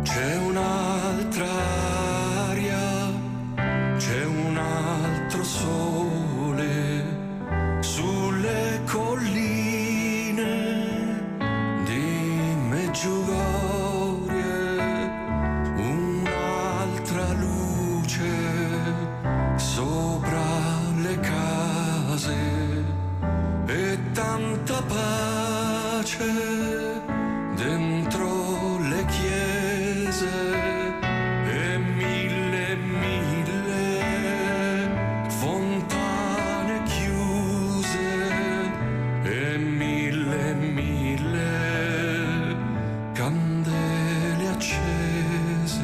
C'è un'altra aria, c'è un altro sole sulle colline di Meggiugorie, un'altra luce sopra le case e tanta pace dentro le chiese e mille fontane chiuse e mille candele accese.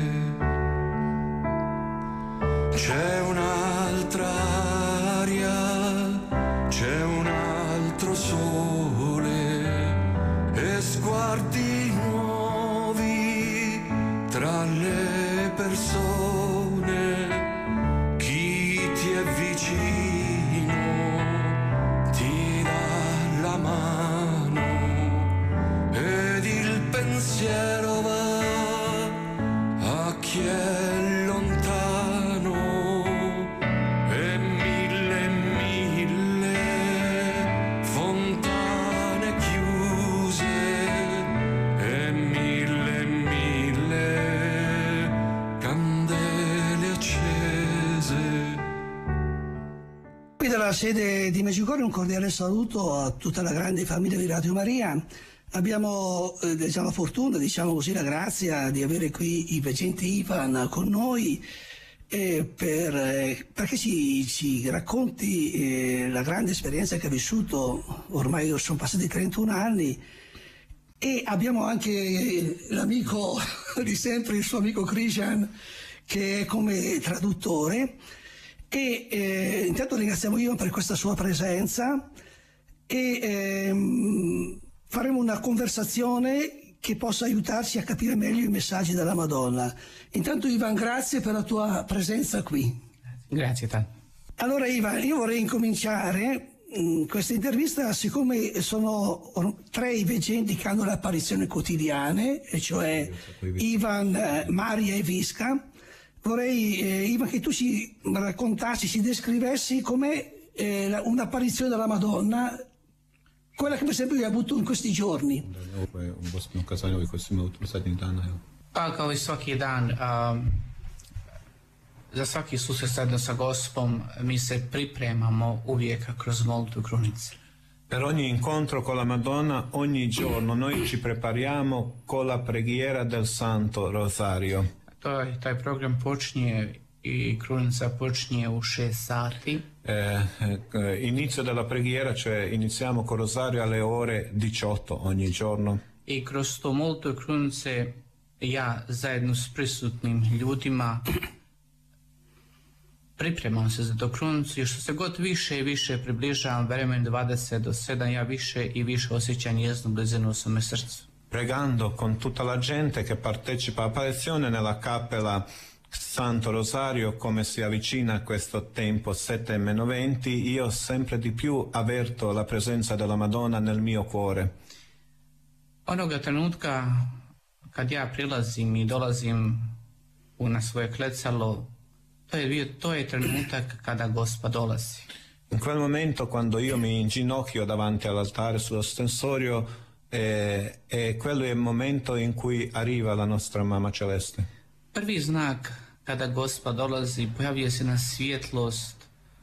C'è un'altra aria, c'è un altro sole e sguardi nuovi tra le persone. Chi ti è vicino ti dà la mano ed il pensiero va a chi è lontano e mille fontane chiuse e mille candele accese. Qui dalla sede di Meggiugorie un cordiale saluto a tutta la grande famiglia di Radio Maria. Abbiamo la fortuna, la grazia di avere qui il veggente Ivan con noi perché ci racconti la grande esperienza che ha vissuto. Ormai sono passati 31 anni e abbiamo anche l'amico di sempre, il suo amico Christian, che è come traduttore. E intanto ringraziamo Ivan per questa sua presenza e faremo una conversazione che possa aiutarci a capire meglio i messaggi della Madonna. Intanto Ivan, grazie per la tua presenza qui. Grazie tanto. Allora Ivan, io vorrei incominciare questa intervista, siccome sono 3 i veggenti che hanno le apparizioni quotidiane, e cioè Ivan, Maria e Visca. Vorrei, Ivan, che tu ci raccontassi, ci descrivessi com'è un'apparizione della Madonna, quella che per esempio hai avuto in questi giorni. Pa kao i svaki dan, za svaki susret zajedno sa Gospom mi se pripremamo uvijek kroz molitvu krunice. Per ogni incontro con la Madonna, ogni giorno noi ci prepariamo con la preghiera del Santo Rosario. Taj program počinje i krunica počinje u 6 sati. Inizio della preghiera, cioè iniziamo col rosario alle ore 18 ogni giorno. I kroz to molitvu krunice ja zajedno s prisutnim ljudima pripremam se za to krunicu i što se god više i više približavam vremenu 20 do 7, ja više i više osjećam njezinu blizinu u svome srcu. Pregando con tutta la gente che partecipa all'apparizione nella cappella Santo Rosario, come si avvicina a questo tempo 7:20, io sempre di più avverto la presenza della Madonna nel mio cuore. Onoga trenutka kad ja prilazim i dolazim na svoje klecalo, to je trenutak kada Gospa dolazi. In quel momento, quando io mi inginocchio davanti all'altare sull'ostensorio, quello è il momento in cui arriva la nostra Mamma Celeste. Prvi znak kada Gospa dolazi, pojavljuje se na svjetlost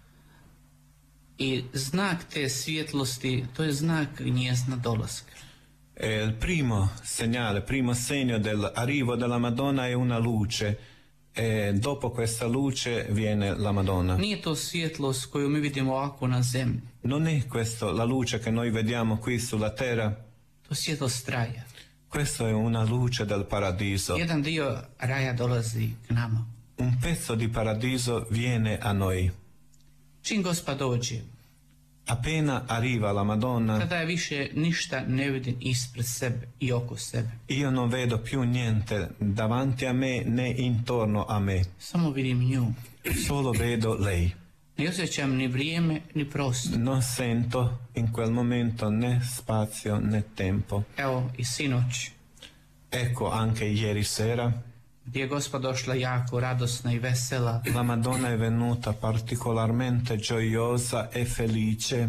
i znak te svjetlosti, to je znak njezina dolaska. Il primo segnale, primo segno dell'arrivo della Madonna è una luce, e dopo questa luce viene la Madonna. Nije to svjetlost koju mi vidimo ovako na zemlji. Non è questo la luce che noi vediamo qui sulla terra. To svjetlost raja. Questa è una luce del paradiso. Jedan dio raja dolazi k nama. Un pezzo di paradiso viene a noi. Čim Gospa dođe, appena arriva la Madonna, tada ja više ništa ne vidim ispred sebe i oko sebe. Io non vedo più niente davanti a me né intorno a me. Samo vidim nju. Solo vedo lei. Ne osjećam ni vrijeme ni prostor. Non sento in quel momento né spazio né tempo. Evo i sinoć. Ecco, anche ieri sera gdje je Gospa došla jako radosna i vesela. la Madonna è venuta particolarmente gioiosa e felice.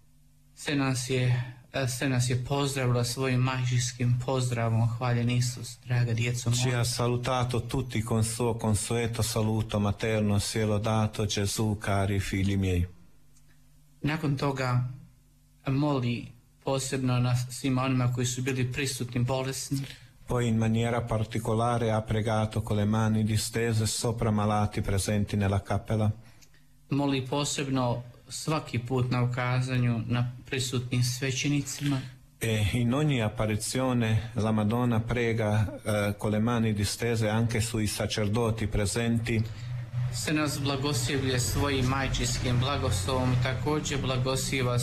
Sve nas je pozdravila svojim majčinskim pozdravom. Hvaljen Isus, draga djeco Ci moja. ha salutato tutti con suo consueto saluto materno, sia lodato Gesù, cari figli miei. Nakon toga moli posebno na svima onima koji su bili prisutni bolesni. Poi in maniera particolare ha pregato con le mani distese sopra malati presenti nella cappella. Moli posebno svaki put na ukazanju na prisutnim svećenicima. E in ogni apparizione la Madonna prega con le mani distese anche sui sacerdoti presenti. Se nas blagoslivlje svojim majčinskim blagoslovom, također blagosiva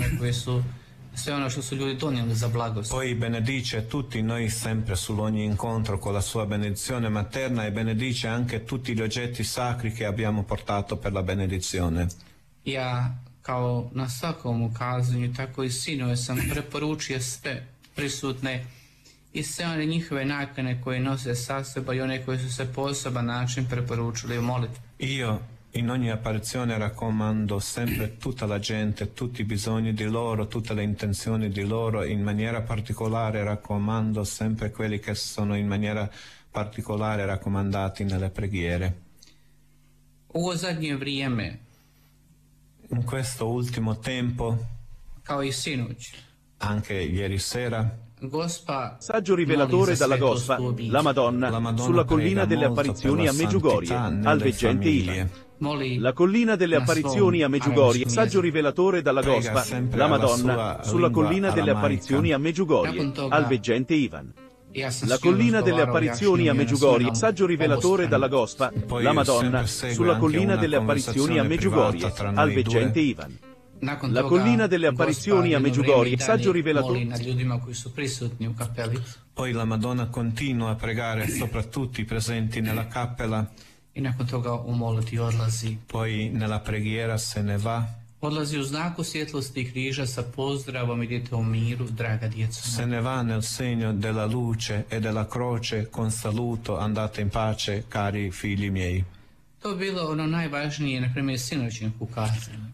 sve ono što su ljudi donijeli za blagoslov. Poi benedice tutti noi sempre sull'ogni incontro con la sua benedizione materna e benedice anche tutti gli oggetti sacri che abbiamo portato per la benedizione. Ja, kao na svakom ukazanju, tako i sinove sam preporučio sve prisutne i sve one njihove nakane koje nose sa sebe i one koje su se poseban način preporučili u molitvi. Io in ogni apparizione raccomando sempre tutta la gente, tutti i bisogni di loro, tutte le intenzioni di loro, in maniera particolare raccomando sempre quelli che sono in maniera particolare raccomandati nelle preghiere. Ovo zadnje vrijeme, In questo ultimo tempo, kao i sinoć, anche ieri sera, Gospa Saggio rivelatore dalla Gospa, la Madonna, sulla collina delle apparizioni a Meggiugorie, al veggente Ivan. moli La collina delle apparizioni a Meggiugorie, saggio rivelatore dalla Gospa, la Madonna, sulla collina delle apparizioni a Meggiugorie, al veggente Ivan. La collina delle apparizioni a Meggiugorie, saggio rivelatore dalla Gospa, la Madonna, sulla collina delle apparizioni a Meggiugorie, al veggente Ivan. nakon La toga collina delle Gospa apparizioni a jedno Meggiugorie, vrijeme i saggio dalje rivelatore. moli nad ljudima koji su prisutni u kapeli. poi la Madonna continua a pregare sopra tutti i presenti nella cappella, I nakon toga u molitvi odlazi. poi nella preghiera se ne va. Odlazi u znaku svjetlosti križa sa pozdravom idite u miru, draga djeco. Se ne va nel segno della luce e della croce con saluto, andate in pace, cari figli miei. To je bilo ono najvažnije, na primjer, sinoćnih ukazanja.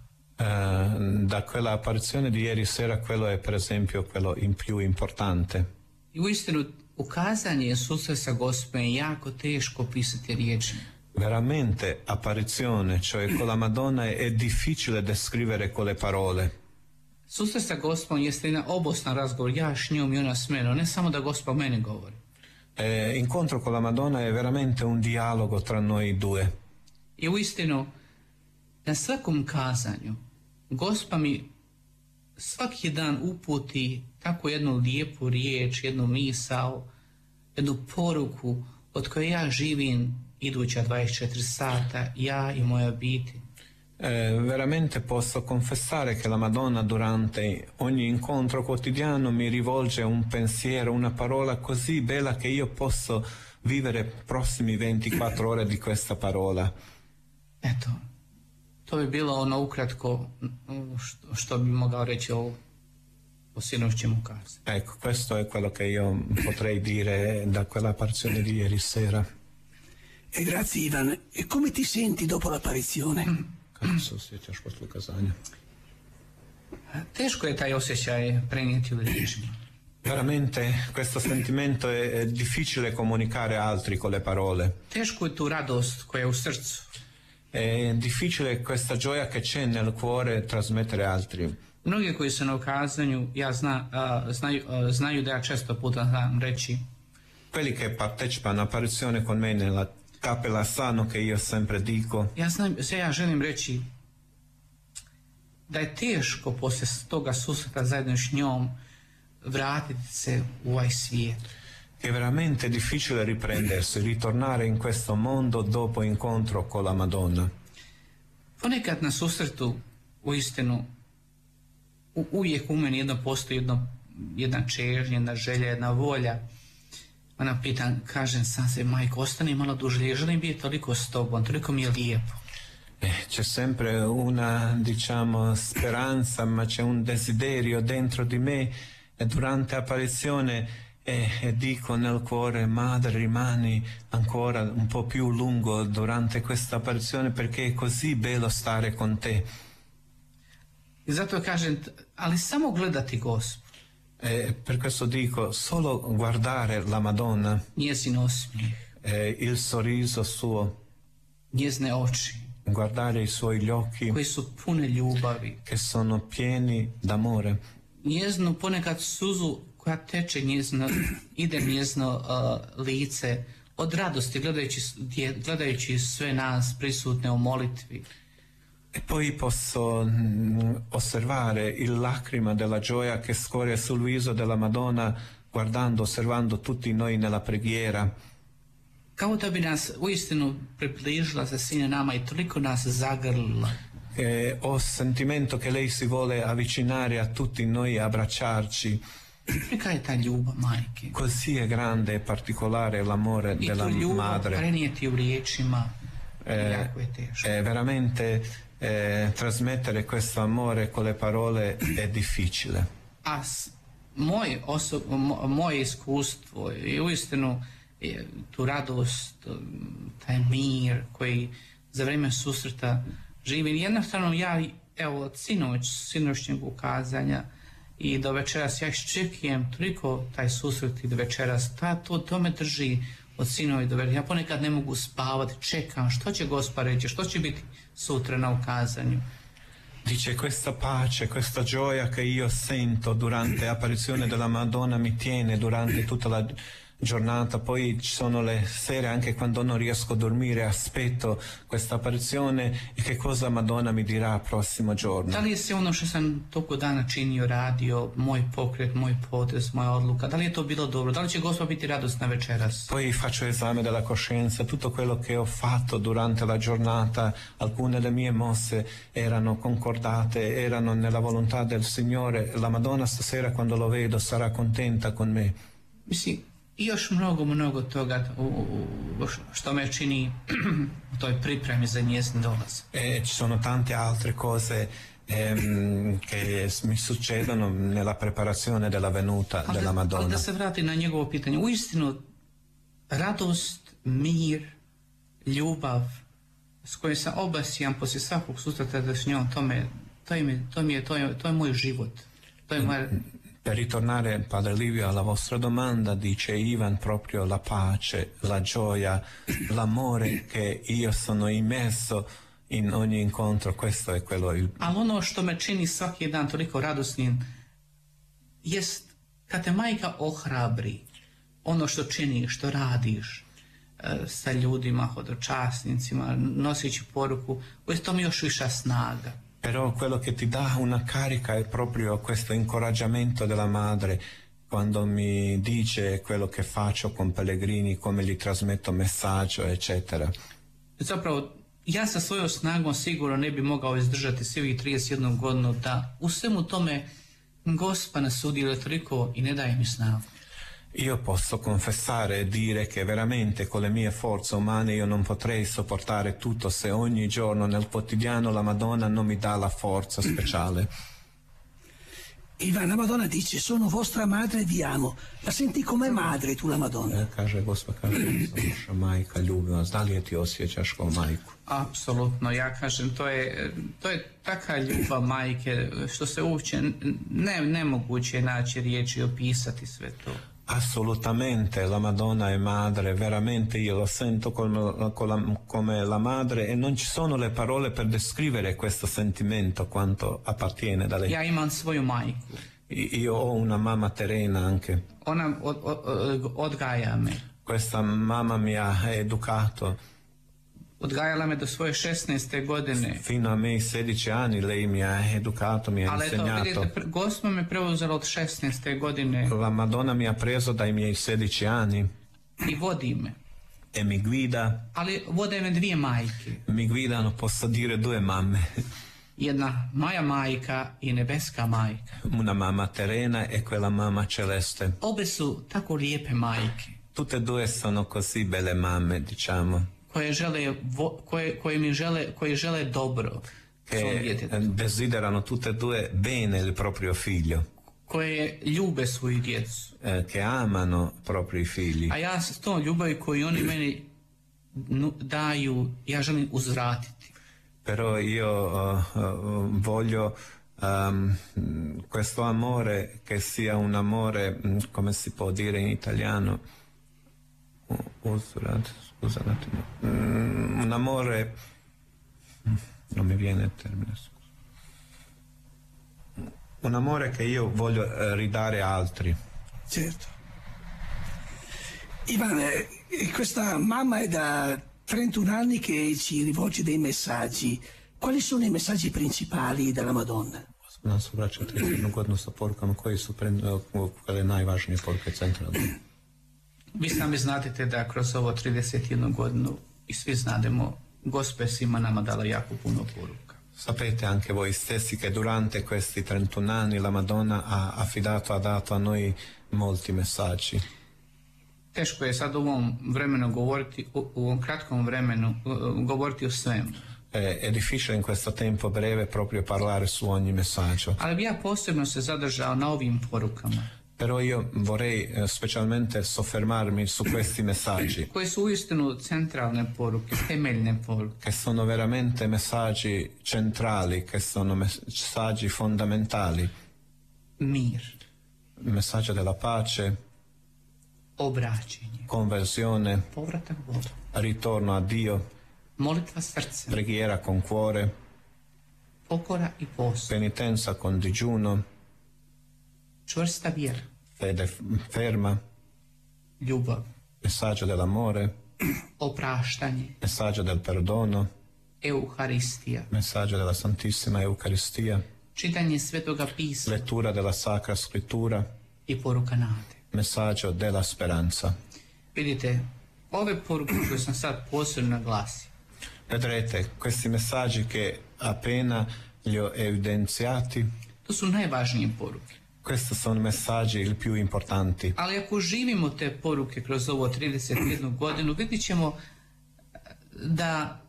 Da quella apparizione di ieri sera quello è per esempio quello in più importante. I uistinu, ukazanje susret sa Gospom je jako teško pisati riječima. Veramente apparizione, cioè con la Madonna, è difficile descrivere con le parole. Susret sa Gospom jeste jedan obosan razgovor, ja s njom i ona s menom, ne samo da Gospa meni govori. Incontro con la Madonna è veramente un dialogo tra noi due. I uistinu, na svakom kazanju, Gospa mi svaki dan uputi tako jednu lijepu riječ, jednu misao, jednu poruku od koje ja živim iduća 24 sata, ja i moja obitelj. Veramente posso confessare che la Madonna durante ogni incontro quotidiano mi rivolge un pensiero, una parola così bella che io posso vivere prossimi 24 ore di questa parola. Eto, to bi bilo ono ukratko što bi mogao reći o sinoćem ukazu. Ecco, questo è quello che io potrei dire da quella apparizione di ieri sera. E grazie Ivan. E come ti senti dopo l'apparizione? Kako se osjećaš posle ukazanja? Teško je taj osjećaj prenijeti u riječima. Veramente questo sentimento è difficile comunicare a altri con le parole. Teško je tu radost koja je u srcu. È difficile questa gioia che c'è nel cuore trasmettere a altri. Mnogi koji su na ukazanju, znaju da ja često puta znam reći, Quelli che partecipano all'apparizione con me nella cappella sanno che io sempre dico ja želim reći da je teško poslije toga susreta zajedno s njom vratiti se u ovaj svijet. che è veramente difficile riprendersi, ritornare in questo mondo dopo incontro con la Madonna. Ponekad na susretu uistinu uvijek u meni postoji jedna čežnja, jedna želja, jedna volja. Ona pita, kažem sam se, majko, ostani malo duže, želim biti toliko s tobom, toliko mi je lijepo. C'è sempre una, diciamo, speranza, ma c'è un desiderio dentro di me e durante l'apparizione e dico nel cuore: Madre, rimani ancora un po' più lungo durante questa apparizione, perché è così bello stare con te. I zato kažem, ali samo gledati Gospu. Per questo dico, solo guardare la Madonna, njezin osmijeh, il sorriso suo, njezine oči, guardare i suoi occhi koji su pune ljubavi, che sono pieni d'amore, njezinu ponekad suzu koja teče ide njezino lice od radosti gledajući sve nas prisutne u molitvi. e poi posso osservare il lacrima della gioia che scorre sul viso della Madonna osservando tutti noi nella preghiera. Kao da bi nas uistinu približila sa sine nama i toliko nas zagrlila. Ho sentimento che lei si vuole avvicinare a tutti noi e abbracciarci. Neka je ta ljubav majke. Così è grande e particolare l'amore della madre. I tu ljubav prenijeti u riječima jako je teško. Veramente trasmettere questo amore con le parole è difficile. A moje iskustvo je uistinu tu radost, taj mir koji za vrijeme susreta živim. Jednostavno ja, evo, od sinoćnjeg ukazanja i do večeras ja iščekujem toliko taj susret i do večeras, to me drži od sinovi do večeras. Ja ponekad ne mogu spavati, čekam što će Gospa reći, što će biti sutra na ukazanju. Dice: questa pace, questa gioia che io sento durante l'apparizione della Madonna mi tiene durante tutta la giornata, poi ci sono le sere anche quando non riesco a dormire, aspetto questa apparizione e che cosa Madonna mi dirà prossimo giorno. Da li je sve ono što sam toko dana činio, radio, moj pokret, moj potez, moja odluka, da li je to bilo dobro, da li će Gospa biti radosna večeras? Poi faccio esame della coscienza, tutto quello che ho fatto durante la giornata, alcune delle mie mosse erano concordate, erano nella volontà del Signore. La Madonna stasera quando lo vedo sarà contenta con me. Mislim, i još mnogo toga što me čini u toj pripremi za njezin dolaz. Ci sono tante altre cose che mi succedono nella preparazione della venuta della Madonna. Ali da se vrati na njegovo pitanje, uistinu radost, mir, ljubav s kojim sam obasijan poslije svakog susreta s njom, to je moj život. To je moja... Per ritornare, Padre Livio, alla vostra domanda, dice Ivan proprio la pace, la gioia, l'amore che io sono immerso in ogni incontro, questo è quello. Ali ono što me čini svaki dan toliko radosnim jest kad te majka ohrabri, ono što činiš, što radiš sa ljudima, hodočasnicima, nosići poruku, to mi još viša snaga. Però quello che ti dà una carica è proprio questo incoraggiamento della madre quando mi dice quello che faccio con pellegrini, come gli trasmetto messaggio, eccetera. Zapravo, ja sa svojom snagom sigurno ne bi mogao izdržati svih 31 godinu da u svemu tome Gospa nas udjeluje toliko i ne daje mi snagu. Io posso confessare e dire che veramente con le mie forze umane io non potrei sopportare tutto se ogni giorno nel quotidiano la Madonna non mi dà la forza speciale. Ivan, la Madonna dice: sono vostra madre e vi amo. La senti come madre tu, la Madonna? Kaže Gospa, naša majka, ljubim vas. Da li je ti osjećaš kao majku? Apsolutno, ja kažem, to je taka ljubav majke što se uopće nemoguće naći riječi i opisati sve to. Assolutamente, la Madonna è madre, veramente io lo sento come la madre e non ci sono le parole per descrivere questo sentimento quanto appartiene da lei. Ja imam svoju majku. Io ho una mamma terrena anche. Ona odgaja me. Questa mamma mi ha educato. Odgajala me do svoje 16. godine. Fino a me 16 anni lei mi ha educato, mi ha insegnato. Ali to, vidite, Gospa me preuzela od 16. godine. La Madonna mi ha preso dai miei 16 anni. I vodi me. E mi guida. Ali vode me dvije majke. Mi guidano, posso dire, due mamme. Jedna moja majka i nebeska majka. Una mamma terrena e quella mamma celeste. Obe su tako lijepe majke. Tutte e due sono così belle mamme, diciamo. Koji žele dobro svom djetetu. Desiderano tutte e due bene il proprio figlio. koje ljube svoju djecu. Che amano proprio i figli. A ja s tom ljubavi koju oni meni daju, ja želim uzvratiti. Però io voglio questo amore che sia un amore, come si può dire in italiano, scusa un attimo, un amore, non mi viene il termine, scusa. Un amore che io voglio ridare a altri. Certo. Ivan, questa mamma è da 31 anni che ci rivolge dei messaggi. Quali sono i messaggi principali della Madonna? Nas obraća 31 godinu sa porukama, koji su koje najvažnije poruke centralne? Vi sami znate da kroz ovo 31 godinu i svi znademo, Gospa je svima nama dala jako puno poruka. Sapete anche voi stessi che durante questi 31 anni la Madonna ha dato a noi molti messaggi. Teško je sad u ovom vremenu govoriti, u ovom kratkom vremenu govoriti o svemu. È difficile in questo tempo breve proprio parlare su ogni messaggio. Ali bi ja posebno se zadržao na ovim porukama. Però io vorrei specialmente soffermarmi su questi messaggi. Koje su uistinu centralne poruke, temeljne poruke. Che sono veramente messaggi centrali, che sono messaggi fondamentali. Mir. Il messaggio della pace. Obraćenje. Conversione. Povratak Bogu. Ritorno a Dio. Molitva srca. Preghiera con cuore. Pokora i post. Penitenza con digiuno. Čvrsta vjera. Fede ferma. Ljubav. Messaggio dell'amore. Opraštanje. Messaggio del perdono. Euharistija. Messaggio della Santissima Eucaristia. Čitanje Svetoga Pisma. Lettura della Sacra Scrittura. I poruka nade. Messaggio della speranza. Vidite, ove poruke koje sam sad posebno naglasio. Vedrete, questi messaggi che appena li ho evidenziati, to su najvažnije poruke. Questi sono messaggi i più importanti. Ali ako živimo te poruke kroz ovo 31 godinu, vidit ćemo da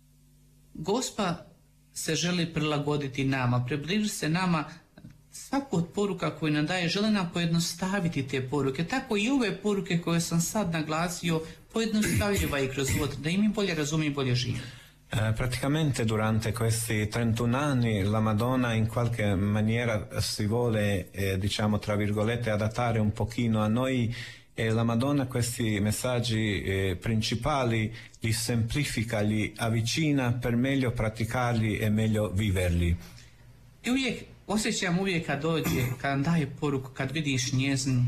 Gospa se želi prilagoditi nama, približiti se nama. Svaku od poruka koju nam daje, želi nam pojednostaviti te poruke. Tako i ove poruke koje sam sad naglasio, pojednostavljiva i kroz ovo, da i mi bolje razumijemo i bolje živimo. Praticamente durante questi 31 anni la Madonna in qualche maniera si vuole, diciamo tra virgolette, adattare un pochino a noi, e la Madonna questi messaggi principali li semplifica, li avvicina per meglio praticarli e meglio viverli. I osjećam uvijek kad dođe, kad nam daje poruku, kad vidiš njezin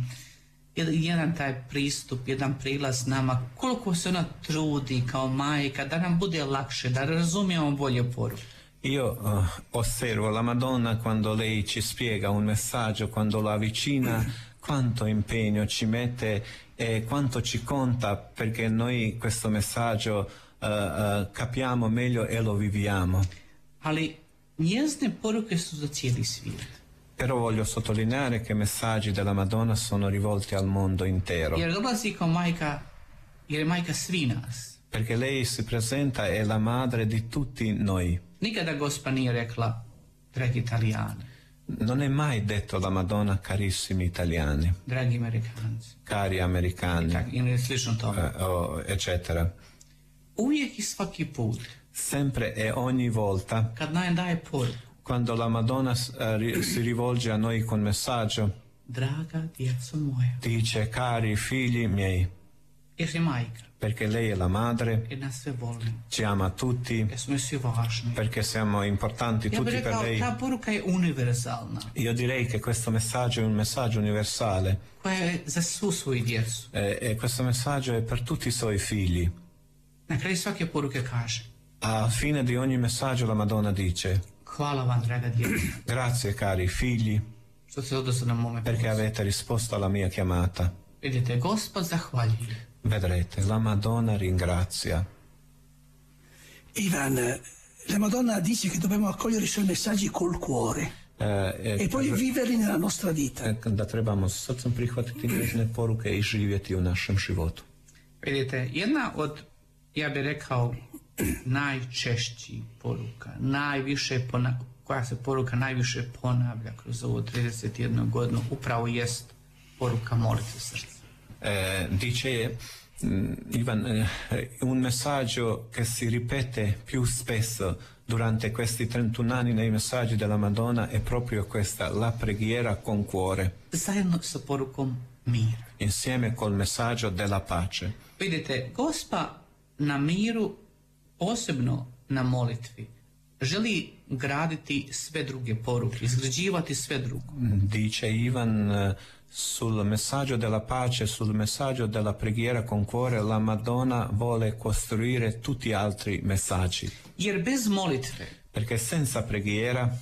jedan taj pristup, jedan prilaz nama, koliko se ona trudi kao majka da nam bude lakše, da razumijemo bolje poruku. Io osservo la Madonna quando lei ci spiega un messaggio, quando lo avvicina, quanto impegno ci mette e quanto ci conta perché noi questo messaggio capiamo meglio e lo viviamo. Ali njezine poruke su za cijeli svijet. Però voglio sottolineare che i messaggi della Madonna sono rivolti al mondo intero. Jer dolazi kao majka, jer je majka svi nas. Perché lei si presenta, è la madre di tutti noi. Nikada Gospa nije rekla, dragi Italijani. Non è mai detto la Madonna, carissimi italiani. Dragi Amerikanci. Cari americani. Ili slično tome. Eccetera. Uvijek i svaki put. Sempre e ogni volta. Kad nam daje poruku. Quando la Madonna si rivolge a noi con messaggio, draga djeco moja, dice cari figli miei, jer je majka, perché lei è la madre, jer nas sve voli, ci ama tutti, jer smo svi važni, perché siamo importanti tutti per lei. Ta poruka je univerzalna. Io direi che questo messaggio è un messaggio universale. Koja je za svu svoju djecu. E questo messaggio è per tutti i suoi figli. Na kraju svake poruke kaže, a fine di ogni messaggio la Madonna dice: hvala vam, draga djeca. Grazie cari figli, što se odnosi na mome perché avete risposto alla mia chiamata. Vidite, Gospa zahvaljuje. Vedrete, la Madonna ringrazia. Ivan, la Madonna dice che dobbiamo accogliere i suoi messaggi col cuore e poi viverli nella nostra vita. Da trebamo srcem prihvatiti njezine poruke i živjeti u našem životu. Vidite, jedna od, ja bih rekao, najčešćih poruka, najviše koja se poruka najviše ponavlja kroz ovu 31 godinu, upravo jest poruka molitve srca. Dice Ivan, un messaggio che si ripete più spesso durante questi 31 anni nei messaggi della Madonna è proprio questa, la preghiera con cuore. Zajedno sa porukom mira. Insieme col messaggio della pace. Vidite, Gospa na miru, posebno na molitvi, želi graditi sve druge poruke, izgrađivati sve drugo. Dice Ivan, sul messaggio della pace, sul messaggio della preghiera con cuore, la Madonna vuole costruire tutti gli altri messaggi. Jer bez molitve, perché senza preghiera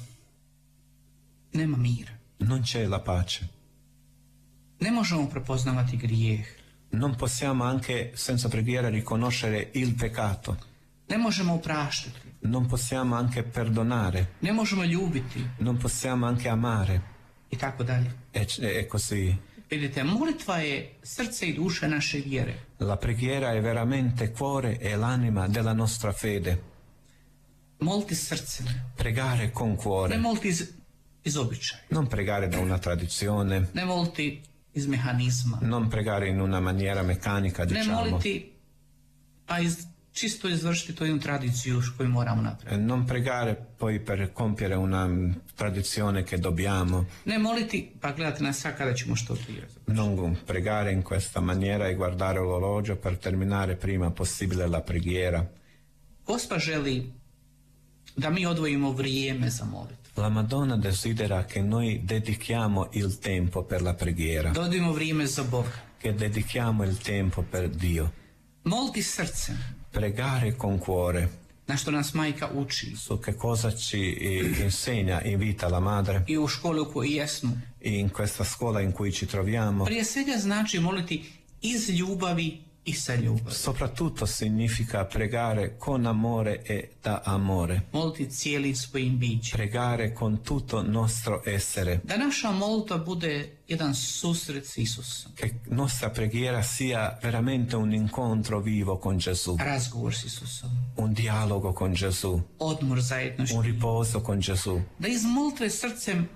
nema mira. Non c'è la pace. Ne možemo prepoznavati grijeh. Non possiamo anche senza preghiera riconoscere il peccato. Ne možemo opraštati. Non possiamo anche perdonare. Ne možemo ljubiti. Non possiamo anche amare. I tako dalje. E così. Vidite, molitva je srce i duša naše vjere. La preghiera è veramente cuore e l'anima della nostra fede. Moliti srcem. Pregare con cuore. Ne moliti iz običaja. Non pregare da una tradizione. Ne moliti iz mehanizma. Non pregare in una maniera meccanica, diciamo. Ne moliti, pa čisto izvršiti tu jednu tradiciju koju moramo napraviti. Non pregare poi per compiere una tradizione che dobbiamo. Ne moliti, pa gledati na sad kada ćemo što prije. Non pregare in questa maniera e guardare l'orologio per terminare prima possibile la preghiera. Gospa želi da mi odvojimo vrijeme za molitvu. La Madonna desidera che noi dedichiamo il tempo per la preghiera. Da odvojimo vrijeme za Boga. Che dedichiamo il tempo per Dio. Moliti srcem. Pregare con cuore. Na što nas majka uči. Su che cosa ci insegna in vita la madre. I u školi u kojoj jesmo. I in questa scuola in cui ci troviamo. Prije svega znači moliti iz ljubavi i sa ljubavi. Soprattutto significa pregare con amore e da amore. Moliti cijeli svojim bićem. Pregare con tutto nostro essere. Da naša molitva bude jedan susret s Isusom. Che nostra preghiera sia veramente un incontro vivo con Gesù. Razgovor s Isusom. Un dialogo con Gesù. Odmor zajedno. Un riposo con Gesù. Da iz molitve srcem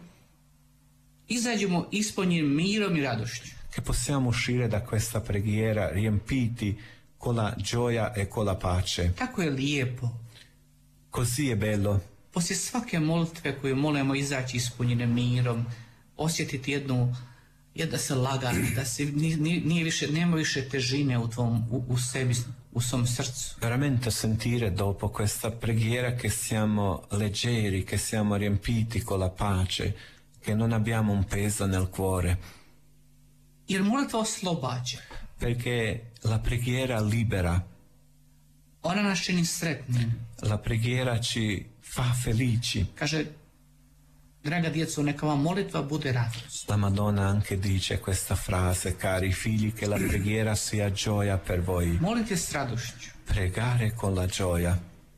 izađemo ispunjeni mirom i radošću. Che possiamo uscire da questa preghiera riempiti con la gioia e con la pace. Tako je lijepo. Così è bello. Poslije svake molitve koju molimo izaći ispunjene mirom, osjetiti da se lagani, da se nema više težine u sebi, u svom srcu. Veramente sentire dopo questa preghiera che siamo leggeri, che siamo riempiti con la pace, che non abbiamo un peso nel cuore. Jer molitva oslobađa. Perché la preghiera libera. Ona nas čini sretnim. La preghiera ci fa felici. Kaže, draga djeco, neka vam molitva bude radost. La Madonna anche dice questa frase, cari figli, che la preghiera sia gioia per voi. Molite s radošću. Pregare con la gioia.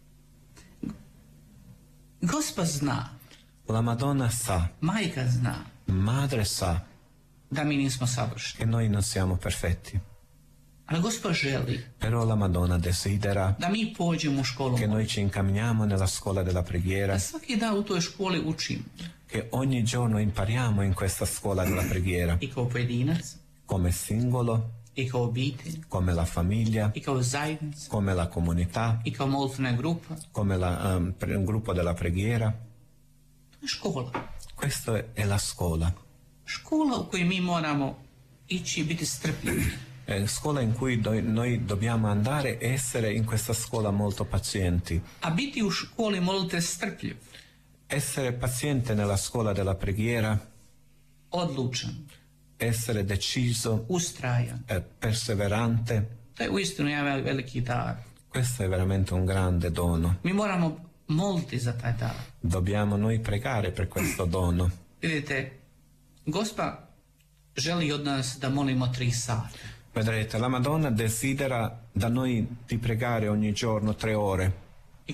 Gospa zna. La Madonna sa. Majka zna. Madre sa. Da mi nismo savršeni. Che noi non siamo perfetti. Ali Gospa želi. Però la Madonna desidera. Da mi pođemo u školu. Che noi ci incamminiamo nella scuola della preghiera. Da svaki dan u toj školi učimo. Che ogni giorno impariamo in questa scuola della preghiera. I kao pojedinac. Come singolo. I kao obitelj. Come la famiglia. I kao zajednica. Come la comunità. I kao molitvena grupa. Come un gruppo della preghiera. To je škola. Questa è la scuola. Škola u kojoj mi moramo ići i biti strpljivi. Scuola in cui noi dobbiamo andare e essere in questa scuola molto pazienti. A biti u školi molite strpljiv. Essere paziente nella scuola della preghiera. Odlučan. Essere deciso. Ustrajan. Perseverante. To je uistinu jedan veliki dar. Questo è veramente un grande dono. Mi moramo moliti za taj dar. Dobbiamo noi pregare per questo dono. Vidite, Gospa želi od nas da molimo 3 sata. Vedrete, la Madonna desidera da noi di pregare ogni giorno 3 ore. I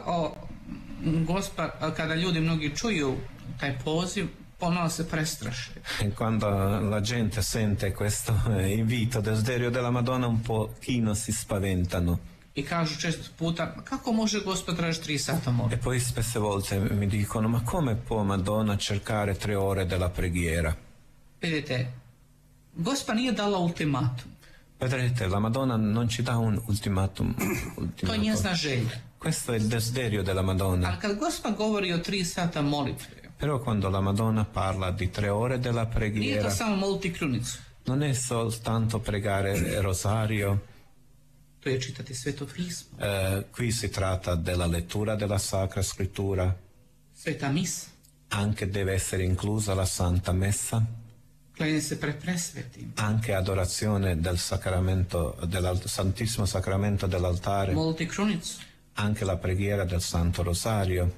kada ljudi mnogi čuju taj poziv, ponovo se prestraše. E quando la gente sente questo invito, desiderio della Madonna, un pochino si spaventano. I kažu često puta, kako može Gospod tražiti 3 sata molitve? E poi spesse volte mi dicono, ma come può Madonna cercare 3 ore della preghiera? Vidite, Gospa nije dala ultimatum. Vedrete, la Madonna non ci dà un ultimatum. To je njezna želja. Questo è il desiderio della Madonna. Ali kad Gospa govori o 3 sata molitve, Però quando la Madonna parla di 3 ore della nije preghiera, to samo moliti krunicu. non è soltanto pregare il rosario, To je čitati Sveto pismo, qui si tratta della lettura della Sacra Scrittura, Sveta misa, anche deve essere inclusa la Santa Messa, klanjanje se pred presvetim, anche adorazione del sacramento, del Santissimo Sacramento dell'altare, moliti krunicu, anche la preghiera del Santo Rosario,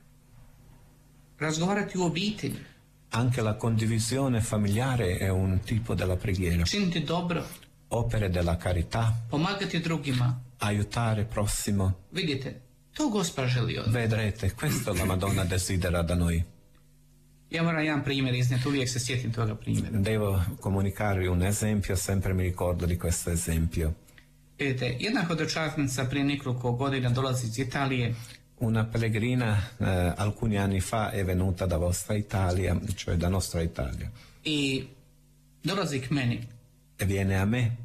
razgovarati u obitelji, anche la condivisione familiare è un tipo della preghiera, činiti dobro, opere della carità, pomagati drugima. aiutare il prossimo. Vidite, to Gospa želi od nas. Vedrete, questo la Madonna desidera da noi. Ja moram jedan primjer iznijeti, uvijek se sjetim toga primjera. Devo comunicarvi un esempio, sempre mi ricordo di questo esempio. Vidite, jedna hodočasnica prije nekoliko godina dolazi iz Italije. Una pellegrina alcuni anni fa è venuta da vostra Italia, cioè da nostra Italia, I dolazi k meni. e viene a me.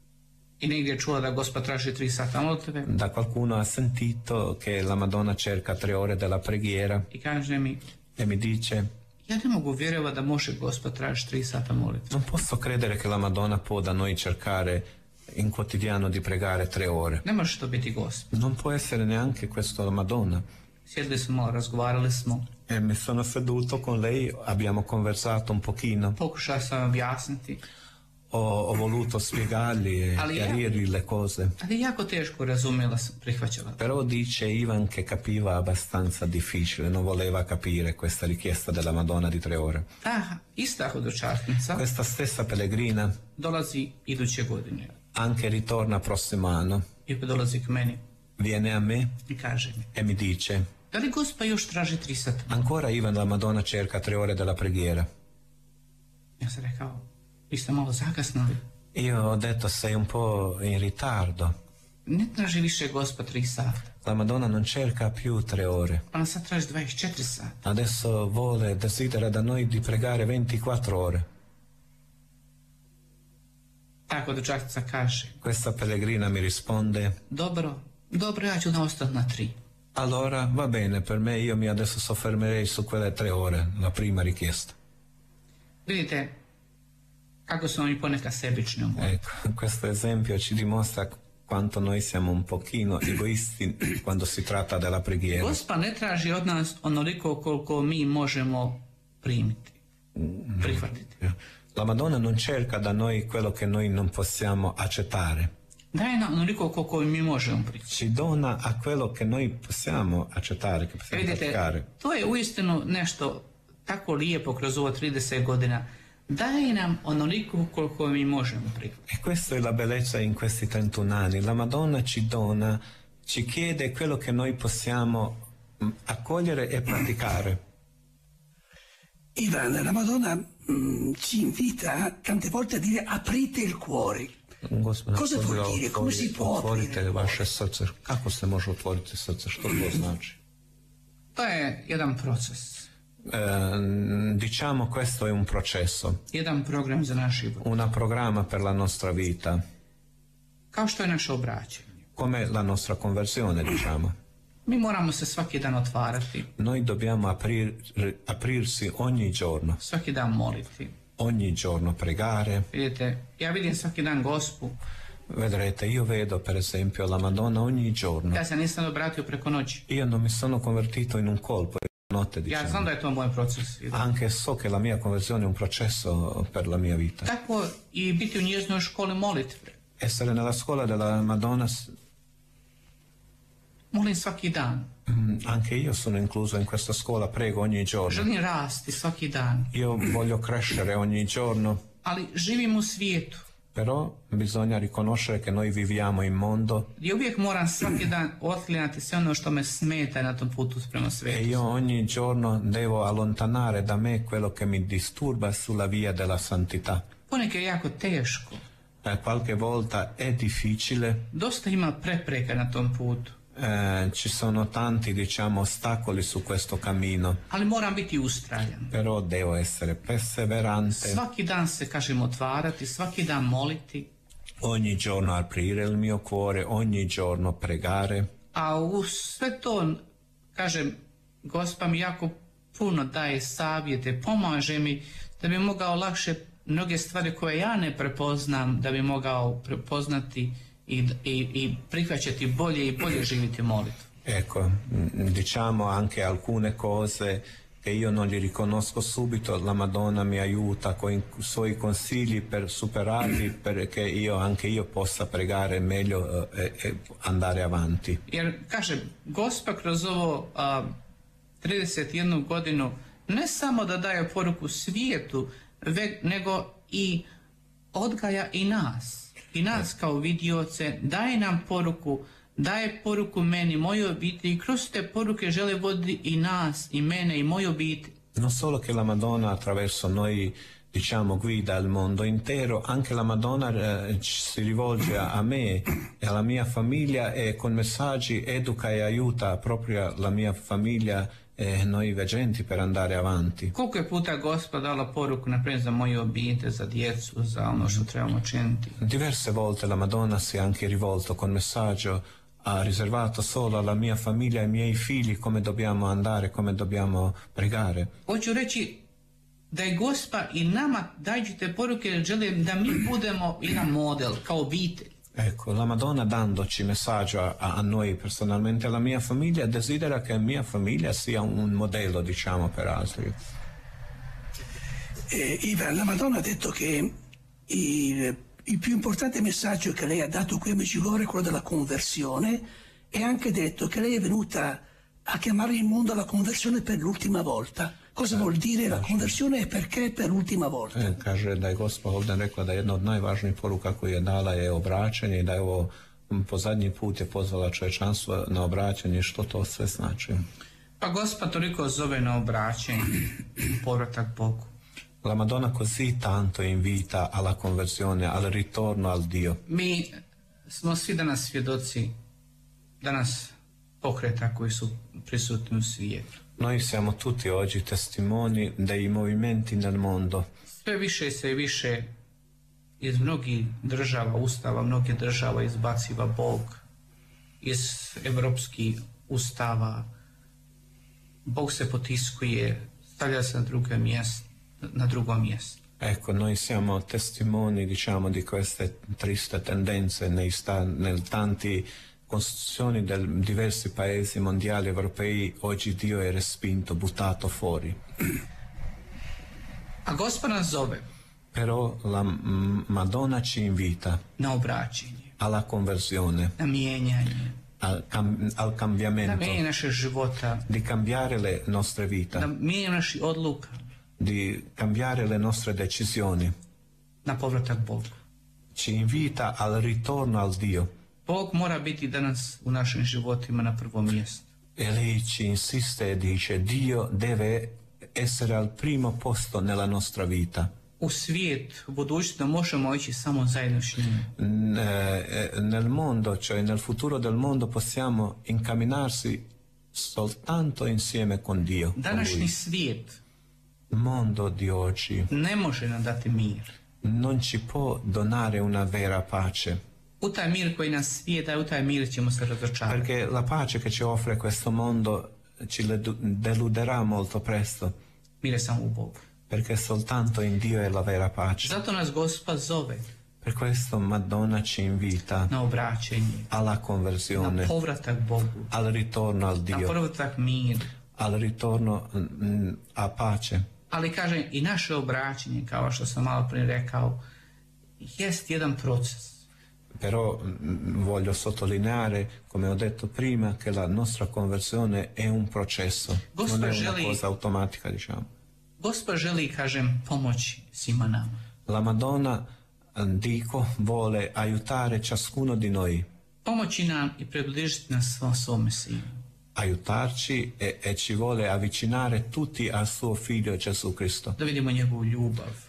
I negdje je čula da Gospa traži 3 sata molitve. Da qualcuno ha sentito che la Madonna cerca 3 ore della preghiera I kaže mi, e mi dice: ja ne mogu vjerovati da može Gospa tražiti 3 sata molitve. non posso credere che la Madonna può da noi cercare in quotidiano di pregare 3 ore. Ne može to biti Gospa. Non può essere neanche questo la Madonna. Sjedli smo malo, razgovarali smo. E mi sono seduto con lei, abbiamo conversato un pochino. Pokušao sam objasniti. Ho voluto spiegargli e chiarirgli le cose. Ali jako teško razumjela sam, prihvaćala. Però dice Ivan che capiva abbastanza difficile, non voleva capire questa richiesta della Madonna di 3 ore. Ta ista hodočasnica Questa stessa pellegrina dolazi iduće godine. anche ritorna prossimo anno, I dolazi k meni viene a me i kaže mi, e mi dice: da li Gospa još traži 3 sata? ancora Ivan, la Madonna cerca 3 ore della preghiera. Ja sam rekao, vi ste malo zakasnili. Io ho detto: sei un po' in ritardo. Ne traži više Gospa 3 sata. La Madonna non cerca più 3 ore. Ona sad traži 24 sata. Adesso desidera da noi di pregare 24 ore. Tako hodočasnica kaže, Questa pellegrina mi risponde: dobro, ja ću ostati na 3. allora va bene, per me io mi adesso soffermerei su quelle 3 ore, la prima richiesta. Vidite, kako smo mi ponekad sebični u molitvi. Ecco, questo esempio ci dimostra quanto noi siamo un pochino egoisti quando si tratta della preghiera. Gospa ne traži od nas onoliko koliko mi možemo primiti, prihvatiti. La Madonna non cerca da noi quello che noi non possiamo accettare. Daje nam onoliko koliko mi možemo prihvatiti. Ci dona a quello che noi possiamo accettare, che possiamo Vidite, praticare. to je uistinu nešto tako lijepo kroz ovo 30 godina. Daje nam onoliko koliko mi možemo prihvatiti. E questa è la bellezza in questi 31 anni. La Madonna ci dona, ci chiede quello che noi possiamo accogliere e praticare. Ivan, la Madonna ci invita tante volte a dire aprite il cuore. Gospodine, Cosa vuol dire? Come si può otvorite aprire? vaše srce. Kako se može otvoriti srce? Što to znači? To je jedan proces, Diciamo questo è un processo, jedan program za naš život. un programma per la nostra vita, Kao što je naše obraćanje. come la nostra conversione, diciamo. Mi moramo se svaki dan otvarati, Noi dobbiamo aprirsi ogni giorno, svaki dan moliti. ogni giorno pregare. Vidite, ja vidim svaki dan Gospu. Vedrete, io vedo per esempio la Madonna ogni giorno. Ja se nisam obratio preko noći. Io non mi sono convertito in un colpo, in notte, Ja znam diciamo. da je to moj proces. Anche so che la mia conversione è un processo per la mia vita. Tako i biti u njezinoj školi molitve. Essere nella scuola della Madonna, Molim svaki dan. anche io sono incluso in questa scuola, prego ogni giorno. Želim rasti svaki dan. Io voglio crescere ogni giorno, Ali živim u svijetu però bisogna riconoscere che noi viviamo in mondo gdje uvijek moram svaki dan otklanjati sve ono što me smeta na tom putu prema e svijetu. io ogni giorno devo allontanare da me quello che mi disturba sulla via della santità. Ponekad je jako teško. Qualche volta è difficile. Dosta ima prepreka na tom putu. Ci sono tanti, diciamo, ostacoli su questo cammino. Ali moram biti ustrajan. Però devo essere perseverante. Svaki dan se, kažem, otvarati, svaki dan moliti. Ogni giorno aprire il mio cuore, ogni giorno pregare. A u sve to, kažem, Gospa mi jako puno daje savjete, pomaže mi da bi mogao lakše mnoge stvari koje ja ne prepoznam, da bi mogao prepoznati i prihvaćati bolje i bolje živjeti molitvu. Ecco, diciamo anche alcune cose che io non li riconosco subito, la Madonna mi aiuta con i suoi consigli per superarli, perché anche io possa pregare meglio e andare avanti. Jer, kažem, Gospa kroz ovo 31 godinu ne samo da daje poruku svijetu, nego i odgaja i nas. I nas kao vidioce, daje nam poruku, daje poruku meni, mojoj obitelji, kroz te poruke žele voditi i nas, i mene, i moju obitelj. Non solo che la Madonna attraverso noi, diciamo, guida il mondo intero, anche la Madonna si rivolge a me e alla mia famiglia e con messaggi educa e aiuta proprio la mia famiglia e noi veggenti per andare avanti. Koliko je puta Gospa dala poruku, naprimjer, za moju obitelj, za djecu, za ono što trebamo učiniti? Diverse volte la Madonna si è anche rivolto con messaggio, ha riservato solo alla mia famiglia e ai miei figli come dobbiamo andare, come dobbiamo pregare. Hoću reći da je Gospa i nama dajući te poruke, jer želim da mi budemo jedan model kao obitelj. Ecco, la Madonna dandoci messaggio a noi personalmente, alla mia famiglia, desidera che mia famiglia sia un modello, diciamo, per altri. Ivan, la Madonna ha detto che il più importante messaggio che lei ha dato qui a Medjugorje è quello della conversione, e ha anche detto che lei è venuta a chiamare il mondo alla conversione per l'ultima volta. Cosa vuol dire la conversione e perché per l'ultima volta? Kaže da je Gospa ovdje rekla da jedna od najvažnijih poruka koju je dala je obraćanje i da je ovo po zadnji put je pozvala čovječanstvo na obraćanje. Što to sve znači? Pa Gospa toliko zove na obraćanje, povratak Bogu. La Madonna così tanto invita alla conversione, al ritorno al Dio. Mi smo svi danas svjedoci danas pokreta koji su prisutni u svijetu. Noi siamo tutti oggi testimoni dei movimenti nel mondo. Sve više se i više iz mnogih država, ustava mnogih država izbaciva Bog, iz evropskih ustava. Bog se potiskuje, stavlja se na drugo mjesto. Ecco, noi siamo testimoni, diciamo, di queste triste tendenze nei tanti costituzioni di diversi paesi mondiali europei. Oggi Dio è respinto, buttato fuori. A Gospa nas zove. Però la Madonna ci invita na obraćenje, alla conversione, na mijenjanje, al cambiamento, na mijenjanje našeg života, di cambiare le nostre vite, na mijenjanje naših odluka, di cambiare le nostre decisioni. Na povratak Bogu. Ci invita al ritorno al Dio. Bog mora biti danas u našim životima na prvom mjestu. E lei ci insiste e dice: Dio deve essere al primo posto nella nostra vita. U svijet, u budućnosti možemo ići samo zajedno s njim. Nel mondo, cioè nel futuro del mondo, possiamo incamminarsi soltanto insieme con Dio. Današnji svijet, mondo di oggi, ne može nam dati mir. Non ci può donare una vera pace. U taj mir koji nas svijet daje, u taj mir ćemo se razočarati. Perché la pace che ci offre questo mondo ci deluderà molto presto. Mir je samo u Bogu. Perché soltanto in Dio è la vera pace. Zato nas Gospa zove. Per questo Madonna ci invita na obraćenje, alla conversione, na povratak Bogu, al ritorno al Dio, na povratak mir, al ritorno a pace. Ali kažem, i naše obraćenje, kao što sam malo prije rekao, jest jedan proces. Però voglio sottolineare, come ho detto prima, che la nostra conversione è un processo, non è una cosa automatica, diciamo. Gospa želi, kažem, pomoći svima nama. La Madonna, dico, vuole aiutare ciascuno di noi. Pomoći nam i približiti nas svome Sinu. Aiutarci e ci vuole avvicinare tutti al suo figlio Gesù Cristo. Da vidimo njegovu ljubav.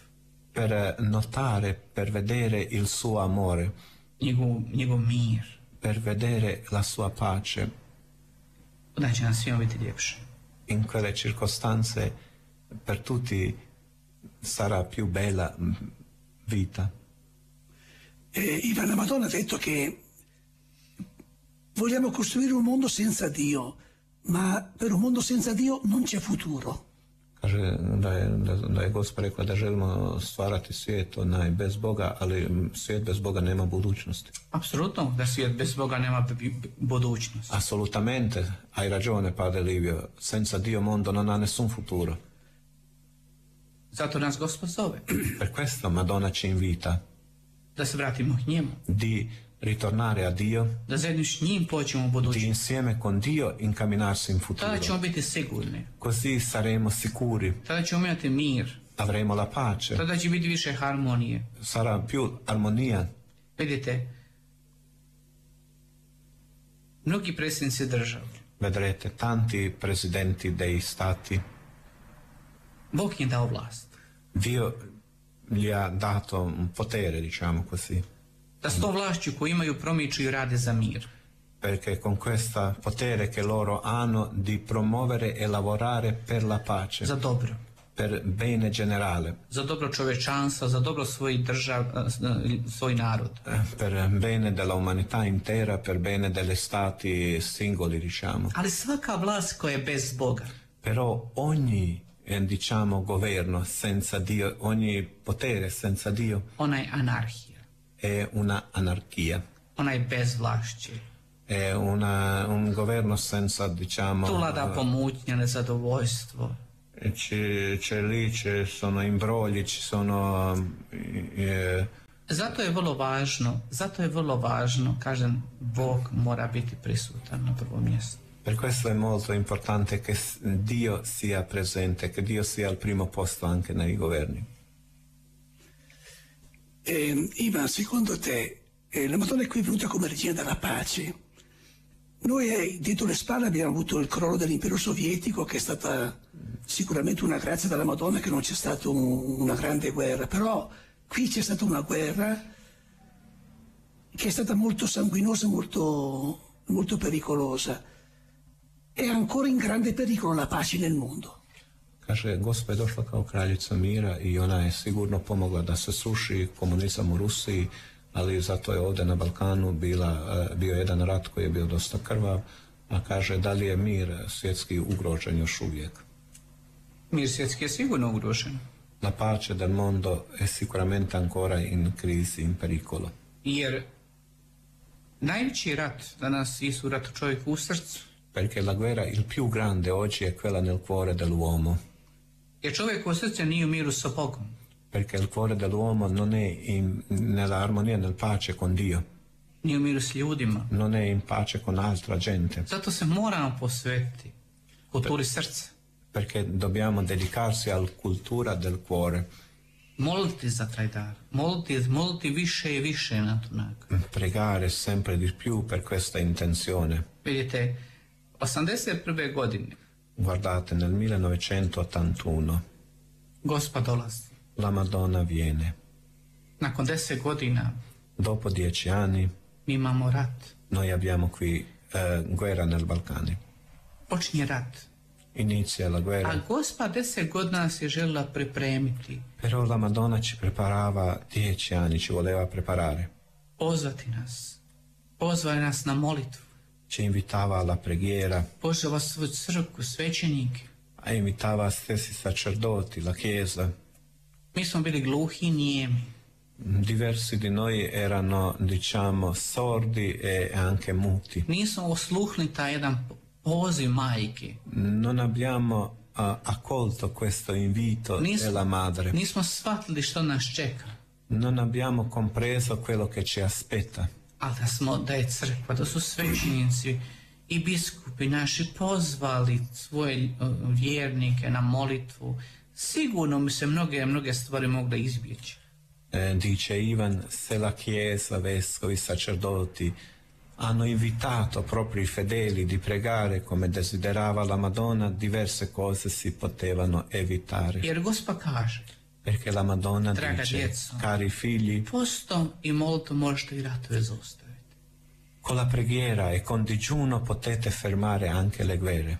per notare, per vedere il suo amore, njegov mir. per vedere la sua pace. Da će nam svima biti ljepše. In quelle circostanze per tutti sarà più bella vita. Ivan, la Madonna ha detto che vogliamo costruire un mondo senza Dio, ma per un mondo senza Dio non c'è futuro. Kaže da je Gospod rekla da želimo stvarati svijet bez Boga, ali svijet bez Boga nema budućnosti. Apsolutno da svijet bez Boga nema budućnosti. Assolutamente, hai ragione Padre Livio, senza Dio mondo non ha nessun futuro. Zato nas Gospod zove. Per questo Madonna ci invita da se vratimo k njemu. Di ritornare a Dio, da zajedno s njim pođemo u budućnost. Di insieme con Dio incamminarsi in futuro. Tada ćemo biti sigurni. Così saremo sicuri. Tada ćemo imati mir. Avremo la pace. Tada će biti više harmonije. Sarà più armonia. Vidite, mnogi predsjednici država. Vedrete tanti presidenti dei stati. Bog im dao vlast. Dio gli ha dato un potere, diciamo così. Da s tom vlašću koju imaju promiču i rade za mir. Perché con questo potere che loro hanno di promuovere e lavorare per la pace. Za dobro. Per bene generale. Za dobro čovečanstva, za dobro svoj narod. Per bene della umanità intera, per bene degli stati singoli, diciamo. Ali svaka vlast koja je bez Boga. Però ogni diciamo governo senza Dio, ogni potere senza Dio. Ona je anarhija. È una anarchia. Ona je bezvlašće. È un governo senza, diciamo... Tu vlada pomutnja, nezadovoljstvo. C'è lì, sono imbrogli, ci sono... Zato je vrlo važno, kažem, Bog mora biti prisutan na prvom mjestu. Per questo è molto importante che Dio sia presente, che Dio sia al primo posto anche nei governi. Ivan, secondo te la Madonna è qui venuta come regina della pace? Noi dietro le spalle abbiamo avuto il crollo dell'impero sovietico, che è stata sicuramente una grazia della Madonna, che non c'è stata una grande guerra, però qui c'è stata una guerra che è stata molto sanguinosa, molto, molto pericolosa. È ancora in grande pericolo la pace nel mondo. Kaže, Gospa je došla kao kraljica mira i ona je sigurno pomogla da se sruši komunizam u Rusiji, ali zato je ovdje na Balkanu bio jedan rat koji je bio dosta krvav, a kaže, da li je mir svjetski ugrožen još uvijek? Mir svjetski je sigurno ugrožen. La pace del mondo è sicuramente ancora in crisi, in pericolo. Jer najveći rat danas je rat čovjeku u srcu. Perché la guerra il più grande oggi è quella nel cuore dell'uomo. Jer čovjek u srcu nije u miru sa Bogom. Perché il cuore dell'uomo non è nella armonia, nel pace con Dio. Nije u miru s ljudima. Non è in pace con altra gente. Zato se moramo posvetiti kulturi srca. Perché dobbiamo dedicarsi alla cultura del cuore. Moliti za taj dar. Moliti više i više na to nakon. Pregare sempre di più per questa intenzione. Vidite, 81. godine. Guardate, nel 1981. Gospa dolazi. La Madonna viene. Nakon 10 godina. Dopo 10 anni. Mi imamo rat. Noi abbiamo qui guerra nel Balcani. Počinje rat. Inizia la guerra. A Gospa 10 godina si je željela pripremiti. Però la Madonna ci preparava 10 anni, ci voleva preparare. Pozvati nas. Pozvali nas na molitvu. Ci invitava alla preghiera. Pozvava svoju crkvu, svećenike. A invitava stessi sacerdoti, la chiesa. Mi smo bili gluhi i nijemi. Diversi di noi erano, diciamo, sordi e anche muti. Nismo osluhli taj jedan poziv majke. Non abbiamo accolto questo invito della madre. Nismo shvatili što nas čeka. Non abbiamo compreso quello che ci aspetta. Ali da je crkva, da su svećenici i biskupi naši pozvali svoje vjernike na molitvu, sigurno mi se mnoge stvari mogle izbjeći. Dice Ivan, se la Chiesa, vescovi, sacerdoti hanno invitato proprio i fedeli di pregare come desiderava la Madonna, diverse cose si potevano evitare. Jer Gospa kaže, Perché la Madonna Draga dice, djeco, cari figli, postom i molitvom možete i ratove zaustaviti. con la preghiera e con digiuno potete fermare anche le guerre.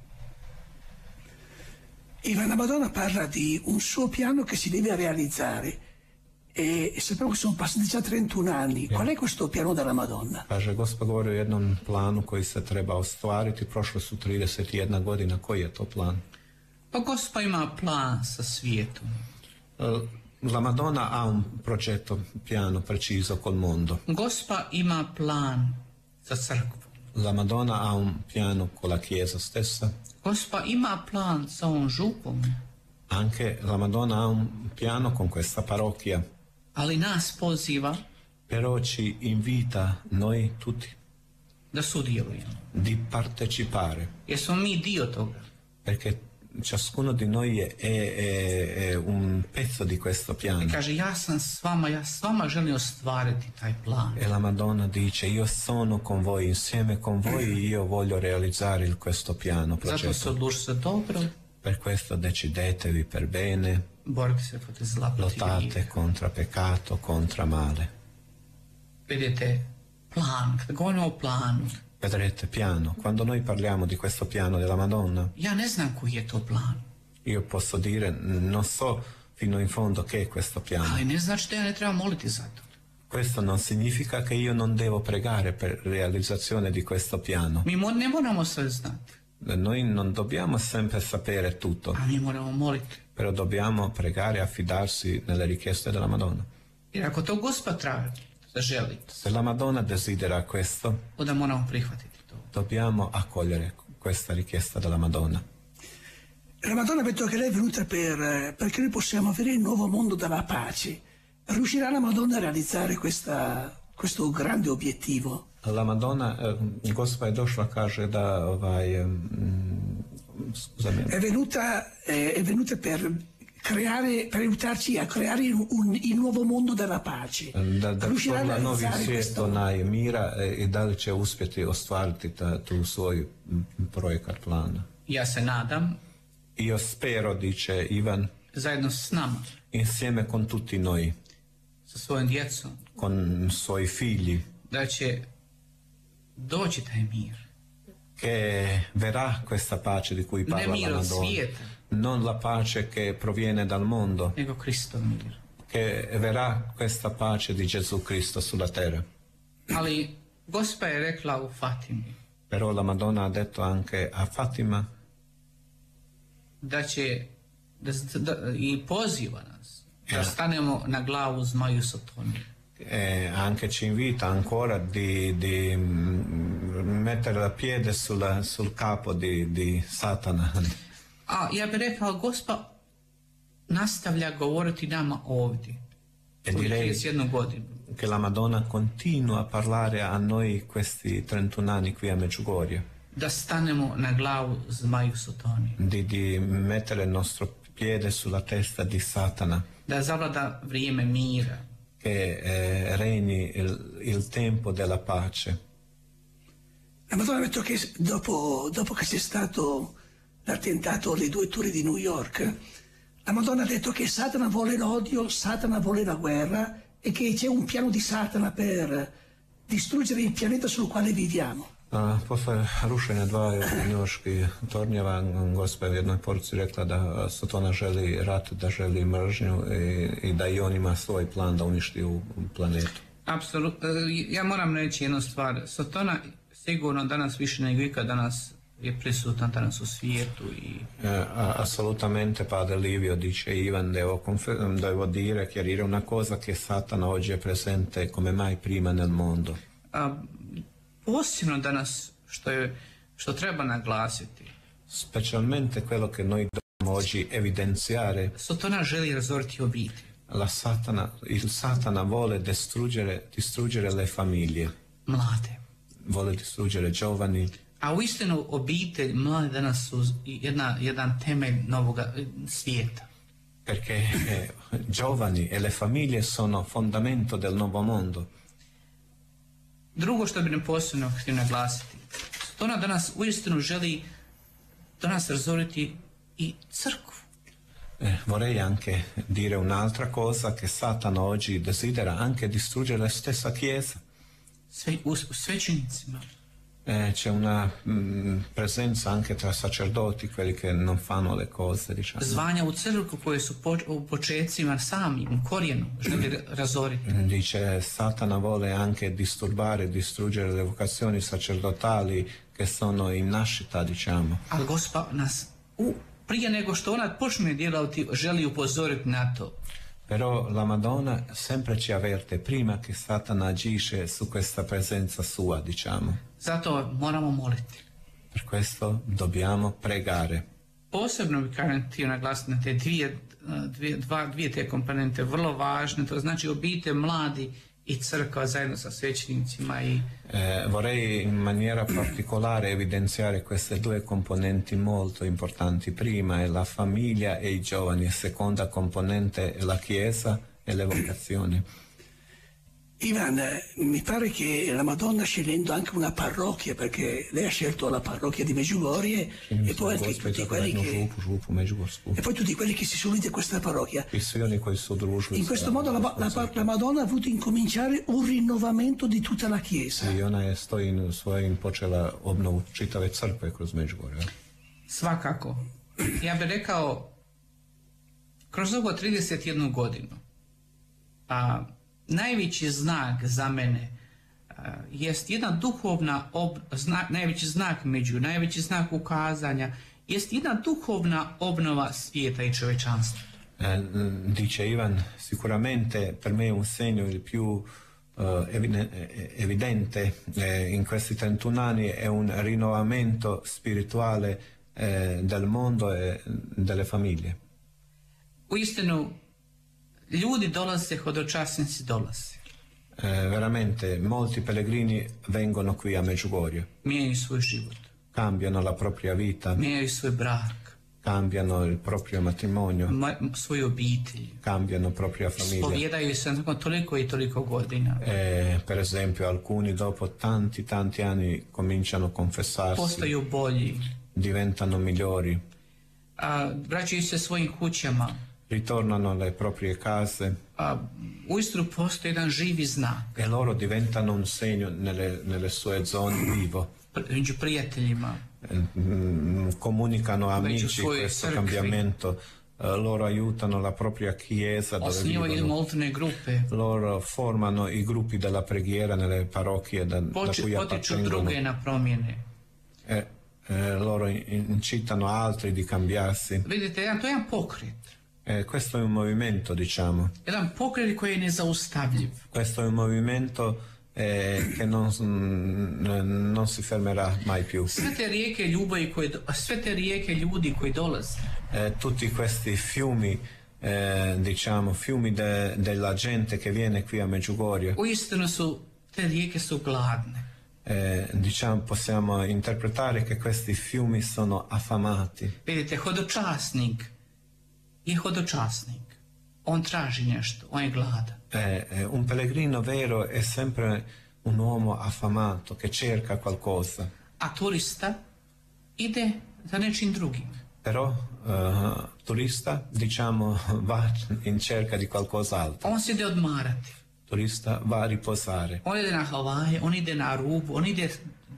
Ivan, la Madonna parla di un suo piano che si deve realizzare e sappiamo che sono passati già 31 anni. Qual è questo piano della Madonna? Kaže, Gospa govori o jednom planu koji se treba ostvariti. Prošle su 31 godina. Koji je to plan? Pa Gospa ima plan sa svijetom. La Madonna ha un progetto piano preciso col mondo. Gospa ima plan za crkvu. La Madonna ha un piano con la Chiesa stessa. Gospa ima plan sa ovom župom. Anche la Madonna ha un piano con questa parrocchia. Ali nas poziva Però ci invita noi tutti da sudjelujemo. di partecipare. Jer smo mi dio toga. Perché ciascuno di noi è un pezzo di questo piano. I kaže, ja s vama želim ostvariti taj plan. E la Madonna dice, io sono con voi, insieme con voi io voglio realizzare questo piano, Zato se progetto. odlučite dobro, Per questo decidetevi per bene, borite se protiv zla, protiv lottate grijeha. contro peccato, contro male. Vidite, plan, kad govorimo o planu, Vedrete piano. Quando noi parliamo di questo piano della Madonna, ja ne znam koji je to plan. io posso dire, non so fino in fondo che è questo piano. Ali ne znači da ja ne treba moliti za to. Questo non significa che io non devo pregare per realizzazione di questo piano. Mi ne moramo sve znati, Noi non dobbiamo sempre sapere tutto, a mi moramo moliti. però dobbiamo pregare e affidarsi nelle richieste della Madonna. Jer ako to Gospa traži, da želi, Se la Madonna desidera questo, onda moramo prihvatiti to. dobbiamo accogliere questa richiesta della Madonna. La Madonna ha detto che lei è venuta perché noi possiamo avere il nuovo mondo della pace. Riuscirà la Madonna a realizzare questo grande obiettivo? La Madonna, Gospa je došla, kaže da scusami, È venuta per aiutarci a creare il nuovo mondo della pace. da Riuscirà a stvori novi realizzare svijet questo? onaj mira i da li će uspjeti ostvariti tu svoj projekat plana. Ja se nadam, Io spero, dice Ivan, zajedno s nama, insieme con tutti noi, sa svojom djecom, con suoi figli, da će doći taj mir. che verrà questa pace di cui Ne parla mir la od Madonna, svijeta, non la pace che proviene dal mondo, nego Kristov mir. che verrà questa pace di Gesù Cristo sulla terra. Ali Gospa je rekla u Fatimi Però la Madonna ha detto anche a Fatima da će i poziva nas da stanemo na glavu zmaju Sotoni. e anche ci invita ancora di mettere la piede sul capo di Satana. A ja bih rekao, Gospa nastavlja govoriti nama ovdje. E U direi 31 godinu. che la Madonna continua a parlare a noi questi 31 anni qui a Medjugorje, Da stanemo na glavu zmaju Sotoni. di mettere il nostro piede sulla testa di Satana, Da zavlada vrijeme mira. che regni il tempo della pace. La Madonna ha detto che dopo che c'è stato l'attentato alle 2 torri di New York, la Madonna ha detto che Satana vuole l'odio, Satana vuole la guerra e che c'è un piano di Satana per distruggere il pianeta sul quale viviamo. Posle rušenja 2 njujorških tornjeva, Gospa je u jednoj poruci rekla da Satana želi rat, da želi mržnju i da i on ima svoj plan da uništi u planetu. Apsolutno. Ja moram reći jednu stvar. Sotona sigurno danas više nego ikad danas je prisutan danas u svijetu i Assolutamente Padre Livio, dice Ivan, devo dire, chiarire una cosa, che Satana oggi è presente come mai prima nel mondo. posebno danas što treba naglasiti. Specialmente quello che noi dobbiamo oggi evidenziare. Sotona želi razoriti obitelj. Il Satana vuole distruggere le famiglie. Mlade. Vuole distruggere giovani. A uistinu obitelj, mlade danas su jedan temelj novog svijeta. Perché giovani e le famiglie sono fondamento del nuovo mondo. Drugo što bi ne posebno htio naglasiti, Sotona danas uistinu želi danas razoriti i crkvu. Vorrei anche dire un'altra cosa, che Satana oggi desidera anche distruggere la stessa Chiesa. Svećenicima. C'è una presenza anche tra sacerdoti, quelli che non fanno le cose, diciamo. Zvanja u crkvu koje su u počecima sami, u korijenu, žele razoriti. Dice Satana vuole anche disturbare, distruggere le vocazioni sacerdotali che sono in nascita, diciamo. Ali Gospa nas prije nego što ona počne djelovati želi upozoriti na to. Però la Madonna sempre ci avverte prima che Satana agisce su questa presenza sua, diciamo. Zato moramo moliti. Per questo dobbiamo pregare. Posebno bih htio naglasiti na te dvije te komponente vrlo važne, to znači obitelj, mladi i crkva zajedno sa svećenicima vorrei in maniera particolare evidenziare queste due componenti molto importanti. Prima è la famiglia e i giovani, seconda componente è la Chiesa e le vocazioni. Ivan, mi pare che la Madonna, scegliendo anche una parrocchia, perché lei ha scelto la parrocchia di Medjugorje e poi anche tutti quelli che si sono uniti a questa parrocchia. In questo modo la Madonna ha voluto incominciare un rinnovamento di tutta la Chiesa. I ona je svojim počela obnovu čitave crkve kroz Međugorje. Svakako. Ja bih rekao, kroz ovo 31 godinu, najveći znak za mene jest jedna duhovna najveći znak najveći znak ukazanja jest jedna duhovna obnova svijeta i čovečanstva. Dice Ivan, sicuramente per me un segno il più evidente in questi 31 anni è un rinnovamento spirituale del mondo e delle famiglie. Uistinu, ljudi dolaze, hodočasnici dolaze. Veramente molti pellegrini vengono qui a Medjugorje. Mijenjaju svoj život. Cambiano la propria vita. Mijenjaju svoj brak. Cambiano il proprio matrimonio. Svoju obitelj. Cambiano propria famiglia. Spovjedaju se nakon toliko i toliko godina. Per esempio, alcuni dopo tanti anni cominciano a confessarsi. Postaju bolji. Diventano migliori. Vraćaju se svojim kućama. Ritornano alle proprie case. Uistinu postoji jedan živi znak. E loro diventano un segno nelle sue zone vivo. Među prijateljima. Comunicano amici questo cambiamento. Loro aiutano la propria chiesa dove vivono. Moltene gruppe. Loro formano i gruppi della preghiera nelle parrocchie da cui appartengono. Druge na promjene. Loro incitano altri di cambiarsi. Vedete, to je jedan pokret. Questo è un movimento, diciamo. Jedan pokret koji je nezaustavljiv. Questo è un movimento che non si fermerà mai più. Sve te rijeke ljubavi sve te rijeke ljudi koji dolaze. Tutti questi fiumi, diciamo, fiumi della gente che viene qui a Medjugorje. Uistinu te rijeke su gladne. Diciamo, possiamo interpretare che questi fiumi sono affamati. Vedete, hodočasnik je hodočasnik. On traži nešto, on je gladan. Un pellegrino vero è sempre un uomo affamato che cerca qualcosa. A turista ide za nečim drugim. Però turista, diciamo, va in cerca di qualcos'altro. On si ide odmarati. Turista va a riposare. On ide na Havaje, on ide na Arubu, on ide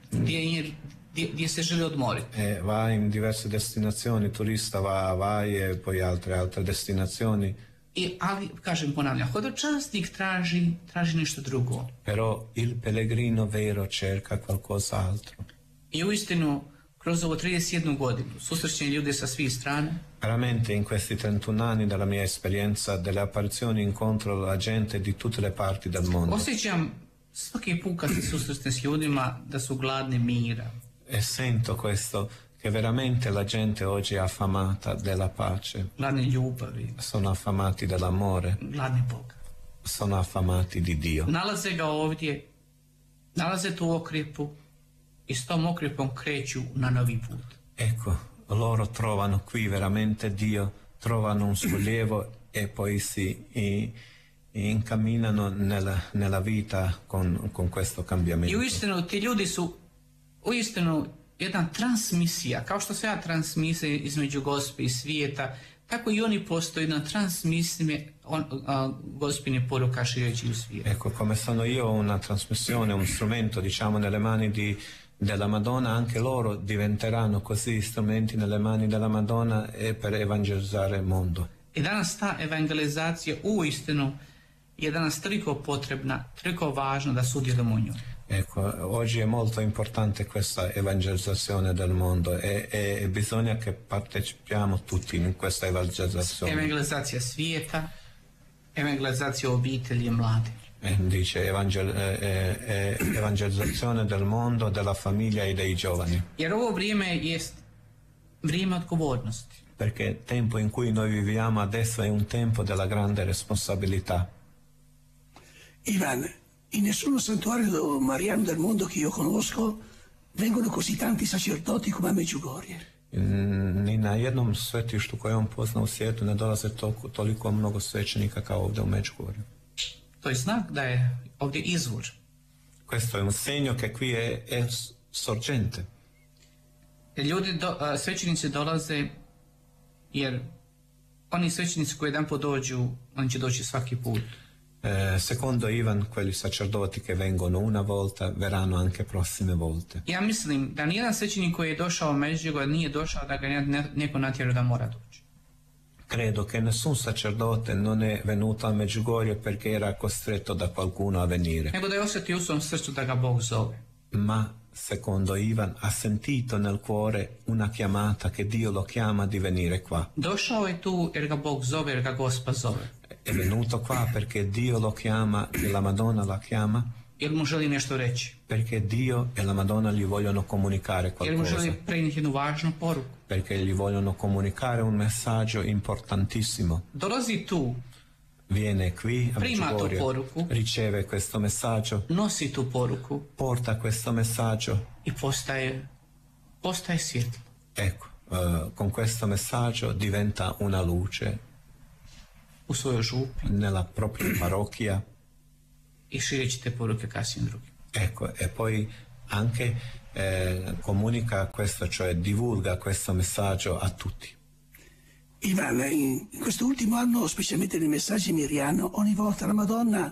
gdje se želi odmoriti. Va in diverse destinazioni, turista va a Havaje e poi altre destinazioni. Ali, kažem, ponavljam, hodočasnik traži nešto drugo. Però il pellegrino vero cerca qualcos'altro. I uistinu, kroz ovo 31 godinu, susrećem ljude sa svih strana. Veramente in questi 31 anni dalla mia esperienza delle apparizioni incontro la gente di tutte le parti del mondo. Osjećam svaki put kad se susretnem s ljudima da su gladni mira. E sento questo, che veramente la gente oggi è affamata della pace. Gladni ljubavi. Sono affamati dell'amore. Gladni Boga. Sono affamati di Dio. Nalaze ga ovdje, nalaze tu okrepu i s tom okrepom kreću na novi put. Ecco, loro trovano qui veramente Dio, trovano un sollievo e poi si incamminano nella vita con questo cambiamento. I uistinu ti ljudi su uistinu jedna transmisija, kao što se ja transmisija između Gospe i svijeta, tako i oni postoji na trasmissione Gospine poruka šireći u svijetu. Ecco, come sono io una trasmissione, un strumento, diciamo, nelle mani della Madonna, anche loro diventeranno così strumenti nelle mani della Madonna e per evangelizzare il mondo. I danas ta evangelizacija uistinu je danas toliko potrebna, toliko važna da sudjelujemo u njoj. Ecco, oggi è molto importante questa evangelizzazione del mondo e bisogna che partecipiamo tutti in questa evangelizzazione. Evangelizacija svijeta, evangelizacija obitelji i mladih. Dice evangelizzazione del mondo, della famiglia e dei giovani. Jer ovo vrijeme jest vrijeme odgovornosti. Perché il tempo in cui noi viviamo adesso è un tempo della grande responsabilità. Ivan, in nessuno santuario mariano del mondo che io conosco vengono così tanti sacerdoti come a Međugorje. Ni na jednom svetištu koje on pozna u svijetu ne dolaze toliko mnogo svećenika kao ovdje u Međugorju. To je znak da je ovdje izvor. Questo è un segno che qui è sorgente. Svećenici dolaze jer oni svećenici koji jedan put dođu, oni će doći svaki put. Secondo Ivan, quelli sacerdoti che vengono una volta verranno anche prossime volte. Ja mislim da nijedan svećenik koji je došao u Međugorje nije došao da ga neko natjerao da mora doći. Credo che nessun sacerdote non è venuto a Medjugorje perché era costretto da qualcuno a venire. Nego da je osjetio u svom srcu da ga Bog zove. Ma, secondo Ivan, ha sentito nel cuore una chiamata che Dio lo chiama di venire qua. Došao je tu jer ga Bog zove, jer ga Gospa zove. È venuto qua perché Dio lo chiama e la Madonna la chiama. Jer mu želi nešto reći. Perché Dio e la Madonna gli vogliono comunicare qualcosa. Jer mu želi prenijeti jednu važnu poruku. Perché gli vogliono comunicare un messaggio importantissimo. Dolazi tu. Viene qui a Medjugorje, riceve questo messaggio, nosi tu poruku, porta questo messaggio e postaje svjetlo. Ecco, con questo messaggio diventa una luce u svojoj župi, nella propria parrocchia i šireći te poruke kasnije drugim. Ecco, e poi anche comunica questo, cioè divulga questo messaggio a tutti. Ivan, in questo ultimo anno, specialmente nei messaggi miriano, ogni volta la Madonna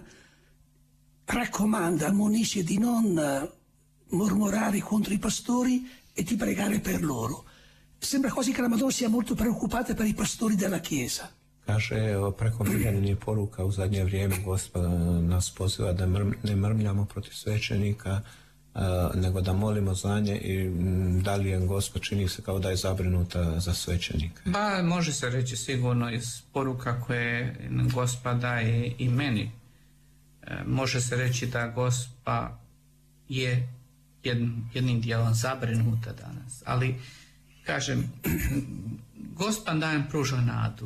raccomanda, ammonisce di non mormorare contro i pastori e di pregare per loro. Sembra quasi che la Madonna sia molto preoccupata per i pastori della Chiesa. Kaže, preko miljenih poruka u zadnje vrijeme Gospod nas poziva da ne mrmljamo protiv svećenika, nego da molimo za nje i da li je Gospod čini se kao da je zabrinuta za svećenike. Ba, može se reći sigurno iz poruka koje Gospod daje i meni. Može se reći da Gospod je jednim dijelom zabrinuta danas, ali kažem, Gospod nam pruža nadu,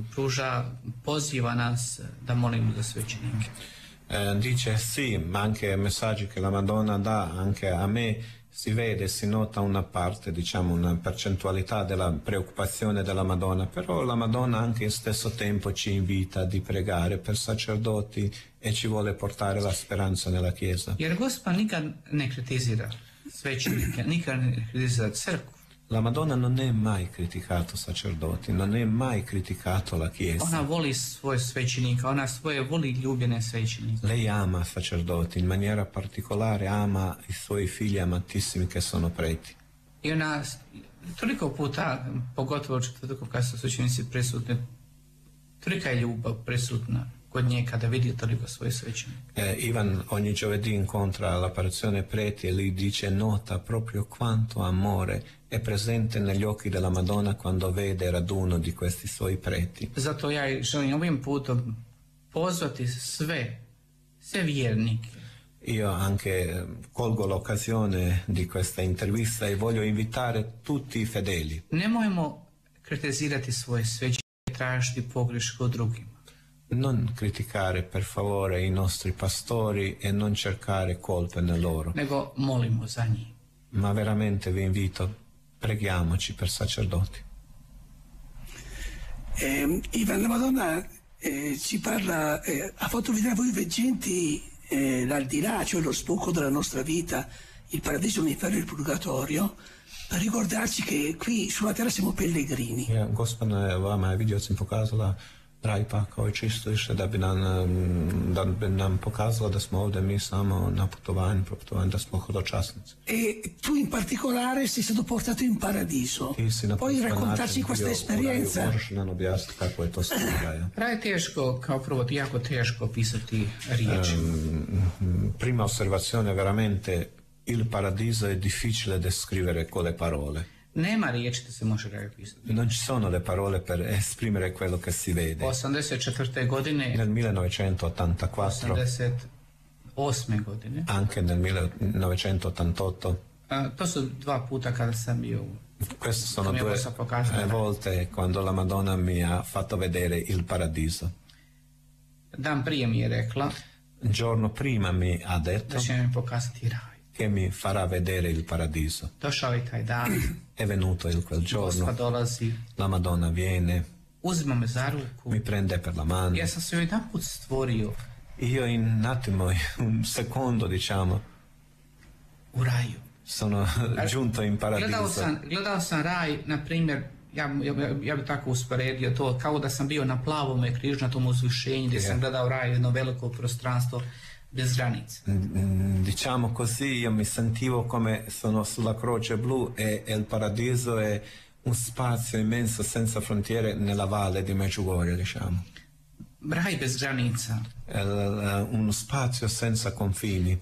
poziva nas da molimo za svećenike. Dice sì, ma anche messaggi che la Madonna dà anche a me si vede, si nota una parte, diciamo una percentualità della preoccupazione della Madonna, però la Madonna anche in stesso tempo ci invita di pregare per sacerdoti e ci vuole portare la speranza nella Chiesa. Jer Gospod nikad ne kritizira svećenike, nikad ne kritizira crkvu. La Madonna non è mai criticato sacerdoti, non è mai criticato la Chiesa. Ona voli svoje svećenika, ona svoje voli ljubljene svećenike. Lei ama sacerdoti, in maniera particolare ama i suoi figli amatissimi che sono preti. I ona toliko puta, pogotovo četvrtkom kad su svećenici prisutni, tolika je ljubav prisutna kod nje kada vidi toliko svoje svećenike. Ivan ogni giovedì incontra l'apparizione preti e lì dice nota proprio quanto amore è presente negli occhi della Madonna quando vede il raduno di questi suoi preti. Zato ja želim ovim putom pozvati sve vjernike. Io anche colgo l'occasione di questa intervista e voglio invitare tutti i fedeli. Nemojmo kritizirati svoje svećenike, tražiti pogrešku u drugima. Non criticare per favore i nostri pastori e non cercare colpe nel loro. Nego molimo za njih. Ma veramente vi invito, preghiamoci per sacerdoti. Ivan, la Madonna ci parla, ha fatto vedere a voi veggenti l'aldilà, cioè lo sbocco della nostra vita, il paradiso, l'inferno e il purgatorio, per ricordarci che qui sulla terra siamo pellegrini. Gospod vama je vidio sam pokazala raj pakao i čisto više da bi nam pokazala da smo ovdje mi samo na putovanju, da smo hodočasnici. E tu in particolare sei stato portato in paradiso. Puoi raccontarci questa esperienza? Možeš nam objasniti kako je to stvarno? Raj je teško, kao prvo jako teško pisati riječi. Prima osservazione, veramente il paradiso è difficile descrivere con le parole. Nema riječi da se može raj pisati. Non ci sono le parole per esprimere quello che si vede. 84. godine, nel 1984, 88. godine, anche nel 1988. To su dva puta kada sam bio. Queste sono due volte quando la Madonna mi ha fatto vedere il paradiso. Dan prije mi je rekla, un giorno prima mi ha detto da će mi pokazati raj. Che mi farà vedere il paradiso. Došao je taj dan. È venuto quel giorno. Gospa dolazi. La Madonna viene. Uzima me za ruku. Mi prende per la mano. Ja sam se jedan put stvorio. Io in un attimo, un secondo, diciamo, u raju. Sono giunto in paradiso. Gledao sam raj, na primjer, ja bi tako usporedio to, kao da sam bio na plavome križnatom uzvišenju, gdje sam gledao raj, jedno veliko prostranstvo bez granica. Diciamo così, io mi sentivo come sono sulla croce blu e il paradiso è un spazio immenso senza frontiere nella valle di Medjugorje, diciamo. Raj bez granica. Uno spazio senza confini.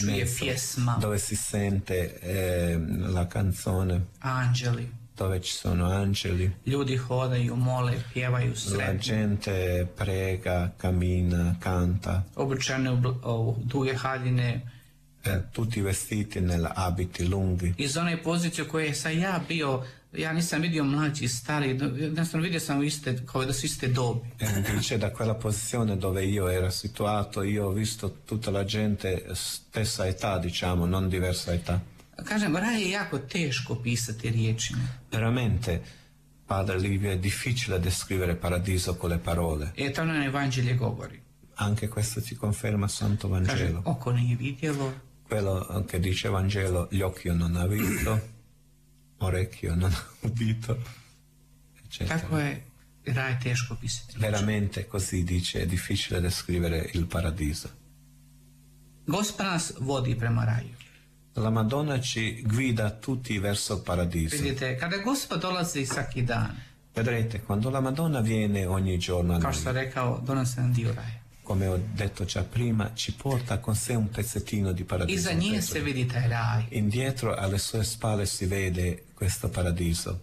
Dove si sente la canzone. Angeli. Dove ci sono angeli. Ljudi hodaju, mole, pjevaju, sretnu. La gente prega, cammina, canta. Obučeni u duge haljine. Tutti vestiti nella abiti lunghi. Iz one pozicije u kojoj sam ja bio, ja nisam vidio mlađi i stari, jednostavno vidio sam kao da su iste dobi. Dice da quella posizione dove io ero situato, io ho visto tutta la gente stessa età, diciamo, non diversa età. Kažem, raj je jako teško pisati riječima. Veramente, Padre Livio, è difficile descrivere paradiso con le parole. E to nam Evanđelje govori. Anche questo ci conferma Santo Vangelo. Kaže, oko nije vidjelo. Quello che dice Vangelo, gli occhi non ha visto, orecchio non ha udito, eccetera. Tako je, raj je teško pisati. Veramente così dice, è difficile descrivere il paradiso. Gospod nas vodi prema raju. La Madonna ci guida tutti verso il paradiso. Vidite, kada Gospod dolazi svaki dan. Vedrete, quando la Madonna viene ogni giorno a noi, kao što rekao, donosi nam dio raja. Come ho detto già prima, ci porta con sé un pezzettino di paradiso. Iza nje se vidi taj raj. Indietro alle sue spalle si vede questo paradiso.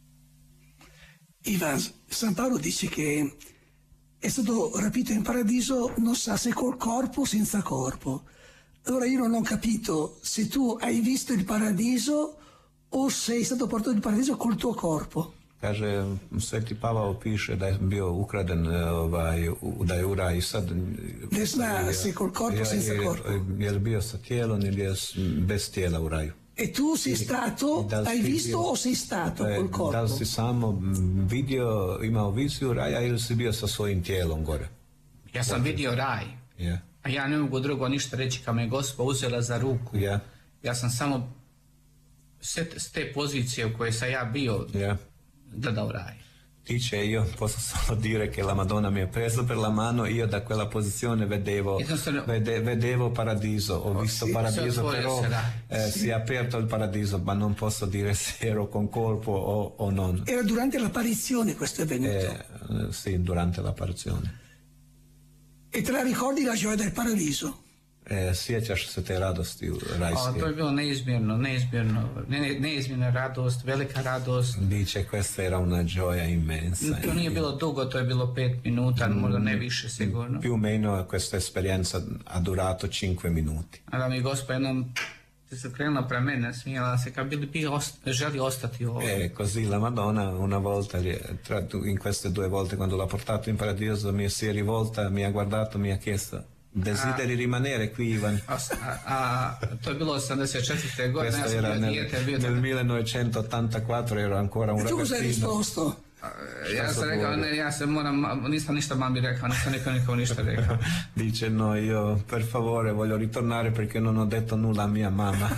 Ivan, San Paolo dice che è stato rapito in paradiso, non sa se col corpo o senza corpo. Allora io non ho capito se tu hai visto il paradiso o sei stato portato in paradiso col tuo corpo. Kaže, Sveti Pavao piše da je bio ukraden, da je u raju sad. Ne zna se col corpo o senza corpo. Je li bio sa tijelom ili je bez tijela u raju? E tu sei stato, hai visto o sei stato col corpo? Da li si samo vidio, imao viziju raja ili si bio sa svojim tijelom gore? Ja sam vidio raj. Yeah. A ja ne mogu drugo ništa reći kad me Gospa uzela za ruku. Yeah. Ja sam samo s te pozicije u kojoj sam ja bio gledao raj. Dice, io posso solo dire che la Madonna mi ha preso per la mano, io da quella posizione vedevo paradiso, ho visto paradiso, però si è aperto il paradiso, ma non posso dire se ero con colpo o non. Era durante l'apparizione questo è venuto? Sì, durante l'apparizione. E te la ricordi la gioia del paradiso? Sjećaš se te radosti rajske? To je bilo neizmjerna radost, velika radost. Dice, questa era una gioia immensa. To nije bilo dugo, to je bilo 5 minuta, možda ne više sigurno. Più o meno questa esperienza ha durato 5 minuti. Allora mi Gospa jednom se krenula prema mene, smijela se, kao želi ostati ovdje. Così la Madonna una volta, in queste 2 volte, quando l'ha portato in paradiso, mi si è rivolta, mi ha guardato, mi ha chiesto: desideri rimanere qui, Ivan? To je bilo 84. godine, ja sam bio dijete. Nel 1984 ero ancora un ragazzino. Tu cosa hai risposto? nisam ništa mami rekao, nisam nikom ništa rekao. Dice no, io per favore voglio ritornare perché non ho detto nulla a mia mamma.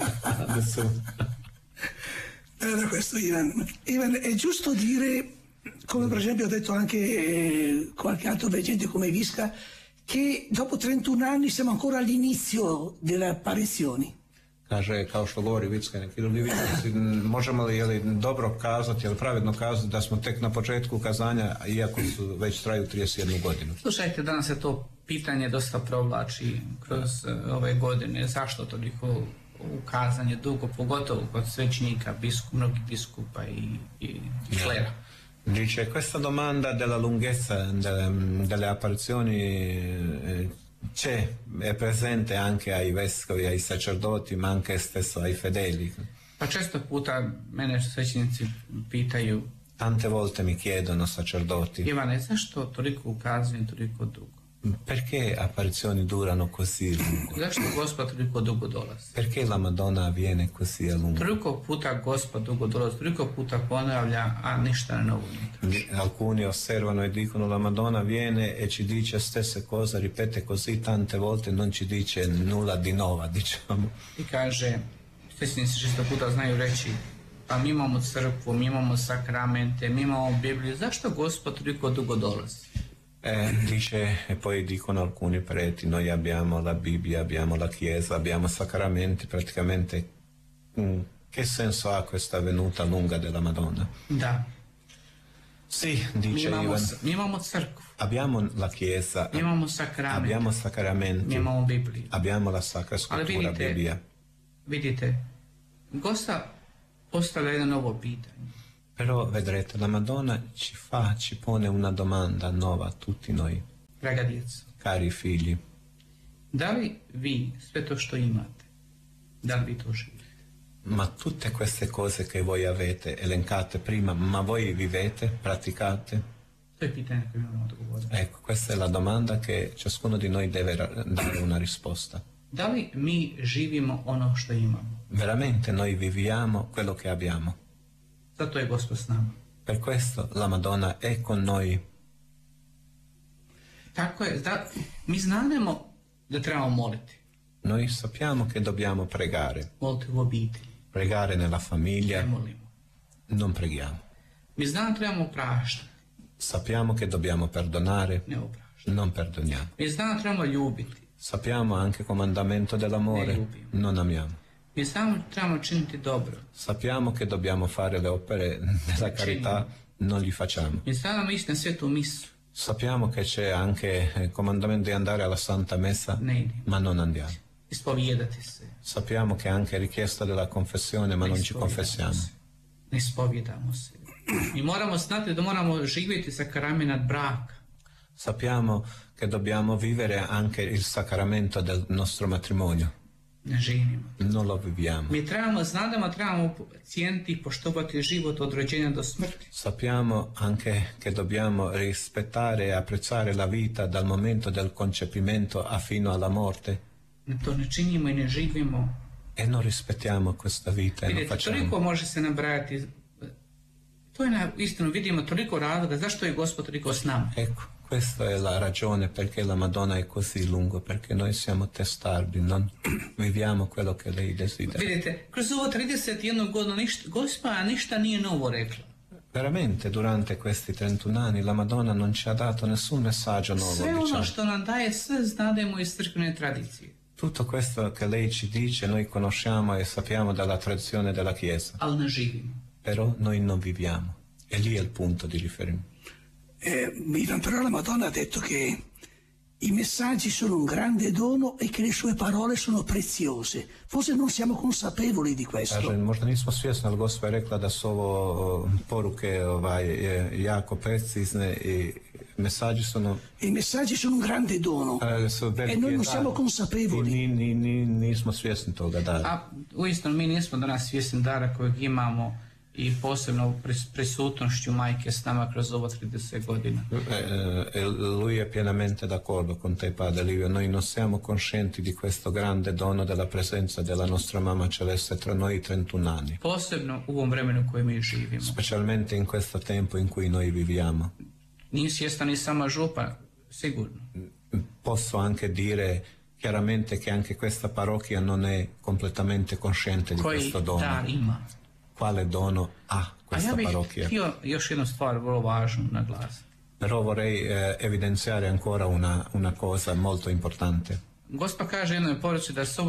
Era questo Ivan. Ivan, è giusto dire, come per esempio ho detto anche qualche altro veggente come Visca, che dopo 31 anni siamo ancora all'inizio delle apparizioni. Kaže, kao što govori Vicka, neki drugi vidjeti, možemo li dobro kazati, ili pravedno kazati da smo tek na početku ukazanja, iako su već traju 31 godinu? Slušajte, danas se to pitanje dosta provlači kroz ove godine. Zašto toliko ukazanje dugo, pogotovo kod svećenika, mnogih biskupa i klera? Dice, questa domanda della lunghezza delle apparizioni è presente anche ai vescovi, ai sacerdoti, ma anche stesso ai fedeli. Pa često puta mene svećenici pitaju, tante volte mi chiedono sacerdoti, Ivane, zašto toliko ukazujem toliko dugo? Perché apparizioni durano così lungo? Zašto Gospod toliko dugo dolazi? Perché la Madonna avviene così a lungo? Toliko puta Gospod dugo dolazi, toliko puta ponavlja, a ništa ne novo unutra. Alcuni osservano e dicono la Madonna viene e ci dice stesse cose, ripete così tante volte, non ci dice nulla di nuova, diciamo. I kaže, svećenici često puta znaju reći, pa mi imamo crkvu, mi imamo sakramente, mi imamo Bibliju, zašto Gospod toliko dugo dolazi? Dice, e poi dicono alcuni preti, noi abbiamo la Bibbia, abbiamo la Chiesa, abbiamo sacramenti, praticamente che senso ha questa venuta lunga della Madonna? Da. Sì, dice Ivan, mi imamo crkvu, abbiamo la Chiesa, mi imamo sacramenti, abbiamo sacramenti, mi imamo Bibliju, abbiamo la Sacra Scrittura, Bibbia. Vidite, Gospod postavlja jedno novo pitanje. Però vedrete, la Madonna ci pone una domanda nuova a tutti noi. Draga djeco, cari figli, da li vi sve to što imate, da li vi to živite? Ma tutte queste cose che voi avete elencate prima, ma voi vivete, praticate? To je pitanje koje moramo odgovoriti. Ecco, questa è la domanda che ciascuno di noi deve dare una risposta. Da li mi živimo ono što imamo? Veramente noi viviamo quello che abbiamo? Zato je Gospod s nama. Per questo la Madonna è con noi. Tako je, mi znamo da trebamo moliti. Noi sappiamo che dobbiamo pregare. Moliti u obitelji. Pregare nella famiglia. Ne molimo. Non preghiamo. Mi znamo da trebamo praštati. Sappiamo che dobbiamo perdonare. Ne opraštati. Non perdoniamo. Mi znamo da trebamo ljubiti. Sappiamo anche il comandamento dell'amore. Non amiamo. Mi znamo da trebamo činiti dobro. Sappiamo che dobbiamo fare le opere della carità, non li facciamo. Mi znamo isti na svetu misu. Sappiamo che c'è anche il comandamento di andare alla Santa Messa, ma non andiamo. Ispovijedati se. Sappiamo che è anche richiesta della confessione, ma non ci confessiamo. Ne ispovjedamo se. Mi moramo znati da moramo živjeti sakrament braka. Sappiamo che dobbiamo vivere anche il sacramento del nostro matrimonio. Ne živimo. Non lo viviamo. Mi trebamo cijeniti i poštovati život od rođenja do smrti. Sappiamo anche che dobbiamo rispettare e apprezzare la vita dal momento del concepimento a fino alla morte. To ne činimo i ne živimo. E non rispettiamo questa vita e non facciamo. Toliko može se nabrajati. To je na istinu, vidimo toliko razloga zašto je Gospod toliko s nama. Ecco, questa è la ragione perché la Madonna è così lungo, perché noi siamo testardi, non viviamo quello che lei desidera. Vidite, kroz ovo 31 godinu Gospa ništa nije novo rekla. Veramente durante questi 31 anni la Madonna non ci ha dato nessun messaggio nuovo. Sve ono što nam daje, sve znademo iz crkvene tradicije. Tutto questo che lei ci dice noi conosciamo e sappiamo dalla tradizione della Chiesa. Ali ne živimo. Però noi non viviamo. E lì è il punto di riferimento. Ivan, però la Madonna ha detto che i messaggi sono un grande dono e che le sue parole sono preziose. Forse non siamo consapevoli di questo. Kaže, možda nismo svjesni, ali Gospa je rekla da su ovo poruke jako precizne i messaggi sono... I messaggi sono un grande dono e noi non siamo consapevoli. Nismo svjesni toga dara. A uistinu mi nismo danas svjesni dara kojeg imamo i posebno prisutnošću majke s nama kroz ovo 30 godina. Lui è pienamente d'accordo con te, padre Livio. Noi non siamo coscienti di questo grande dono della presenza della nostra mamma celeste tra noi 31 anni. Posebno u ovom vremenu u kojem mi živimo. Specialmente in questo tempo in cui noi viviamo. Nije svjesna ni sama župa, sigurno. Posso anche dire chiaramente che anche questa parrocchia non è completamente cosciente di questo dono. Koji dar ima. Quale dono ha questa parrocchia? Ja bih htio još jednu stvar vrlo važnu naglasiti. Però vorrei evidenziare ancora una cosa molto importante. Gospa kaže u jednoj poruci da su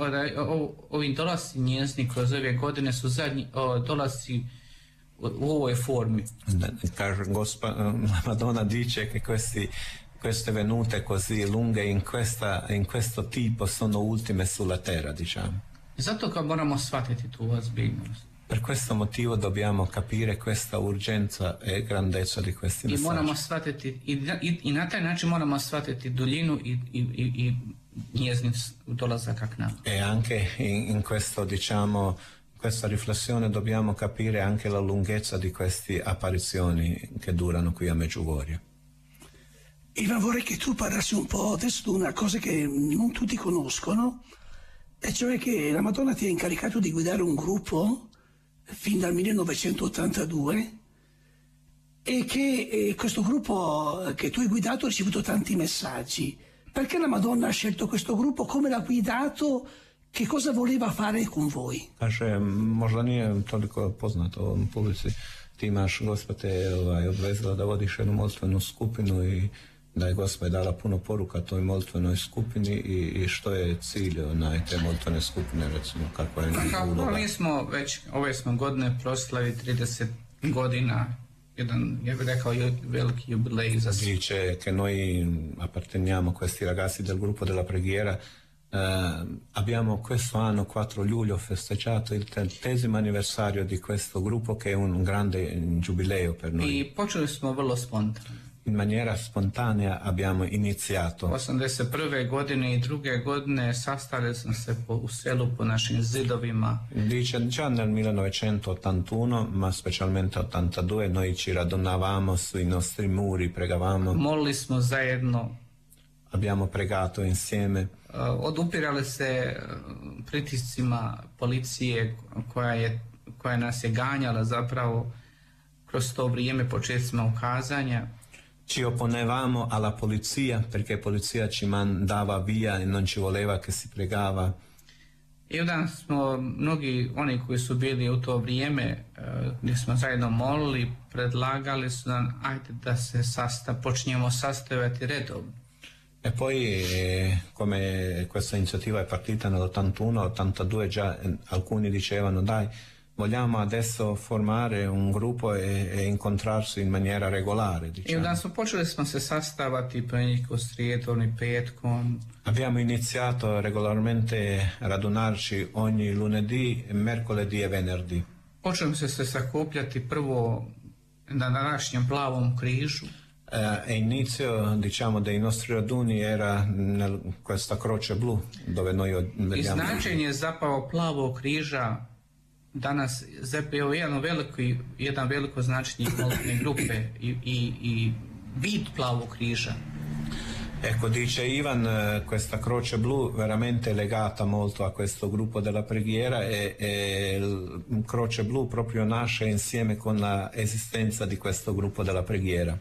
ovi dolasci njezini kroz ove godine su zadnji dolasci u ovoj formi. Kaže Gospa, la Madonna dice che queste venute così lunghe in questo tipo sono ultime sulla terra, diciamo. Zato kad moramo shvatiti tu ozbiljnost. Per questo motivo dobbiamo capire questa urgenza e grandezza di questi messaggi. I moramo shvatiti, i na taj način moramo shvatiti duljinu i njezin dolazaka k nama. E anche in questo, diciamo, questa riflessione dobbiamo capire anche la lunghezza di queste apparizioni che durano qui a Medjugorje. Ivan, vorrei che tu parlassi un po' adesso di una cosa che non tutti conoscono, e cioè che la Madonna ti ha incaricato di guidare un gruppo fin dal 1982 e che questo gruppo che tu hai guidato ha ricevuto tanti messaggi. Perché la Madonna ha scelto questo gruppo? Come l'ha guidato? Che cosa voleva fare con voi? Kaže, možda nije toliko poznato u publici. Ti imaš, Gospa te obvezala da vodiš jednu molstvenu skupinu i da je Gospa dala puno poruka toj molstvenoj skupini i što je cilj te molstvene skupine, recimo, kakva je uloga? Mi smo već ove smo godine proslavi 30 godina, jedan, ja bih rekao, veliki jubilej za sve. Dice che noi apparteniamo a questi ragazzi del gruppo della preghiera. Abbiamo questo anno 4 luglio festeggiato il 30° anniversario di questo gruppo che è un grande giubileo per noi. I počeli smo vrlo spontano. In maniera spontanea abbiamo iniziato. 81. godine i druge godine sastali smo se u selu po našim zidovima. Dice già nel 1981, ma specialmente 82, noi ci radunavamo sui nostri muri, pregavamo. Molili smo zajedno. Abbiamo pregato insieme. Odupirali se pritiscima policije koja nas je ganjala zapravo kroz to vrijeme početcima ukazanja. Ci opponevamo alla polizia perché polizia ci mandava via e non ci voleva che si pregava. I onda smo mnogi oni koji su bili u to vrijeme gdje smo zajedno molili, predlagali su nam ajde da se počinjemo sastavljati redovno. E poi come questa iniziativa è partita nell'81, 82 già alcuni dicevano dai, vogliamo adesso formare un gruppo e incontrarsi in maniera regolare, diciamo. I onda počeli smo se sastavati ponedjeljkom, srijedom i petkom. Abbiamo iniziato regolarmente a radunarci ogni lunedì, mercoledì e venerdì. Počeli smo se sakupljati prvo na današnjem plavom križu. E inizio, diciamo, dei nostri raduni era questa croce blu dove noi vediamo. I značenje zapravo plavog križa danas zapravo jedan veliko značenje molitne grupe i vid plavog križa. Ecco, dice Ivan, questa croce blu veramente legata molto a questo gruppo della preghiera e croce blu proprio nasce insieme con la esistenza di questo gruppo della preghiera.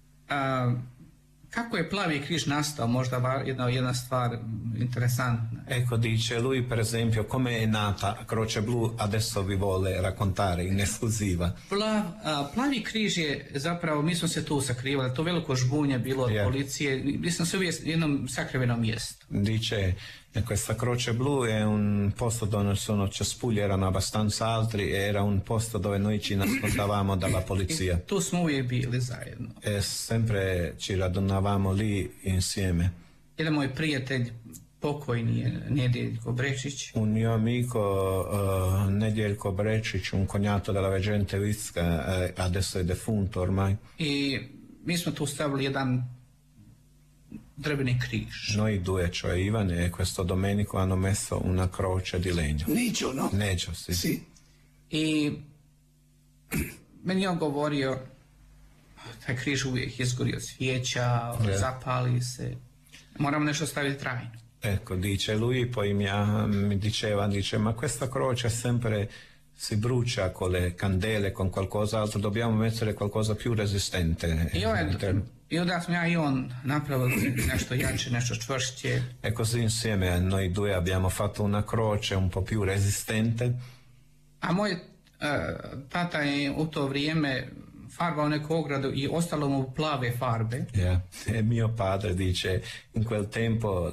Kako je plavi križ nastao, možda jedna stvar interesantna. Ecco, dice lui per esempio come è nata Croce Blu, adesso vi vuole raccontare in esclusiva. Plavi križ je zapravo, mi smo se tu sakrivali, to veliko žbunje bilo od policije, mi smo se u jednom sakrivenom mjestu. Dice questa Croce Blu è un posto dove cespugli erano abbastanza altri e era un posto dove noi ci nascondavamo dalla polizia. I tu smo uvijek bili zajedno. E sempre ci radunavamo lì insieme. Jedan moj prijatelj pokojni Nedjeljko Brečić. Un mio amico Nedjeljko Brečić, un cognato della veggente Vicka, adesso è defunto ormai. I mi smo tu stavili jedan drveni križ. Noi due, cioè Ivan e questo Domenico, hanno messo una croce di legno. Neggio, no? Neggio, sì. Sì. I meni on govorio, taj križ uvijek izgorio svijeća, zapali se, moramo nešto staviti trajno. Ecco, dice lui, poi mi diceva, ma questa croce sempre si brucia con le candele, con qualcos'altro, dobbiamo mettere qualcosa più resistente. I onda smo ja i on napravili nešto jače, nešto čvršće. E così insieme noi due abbiamo fatto una croce un po' più resistente. A moj tata je u to vrijeme farbao neku ogradu i ostalo mu plave farbe. E mio padre dice in quel tempo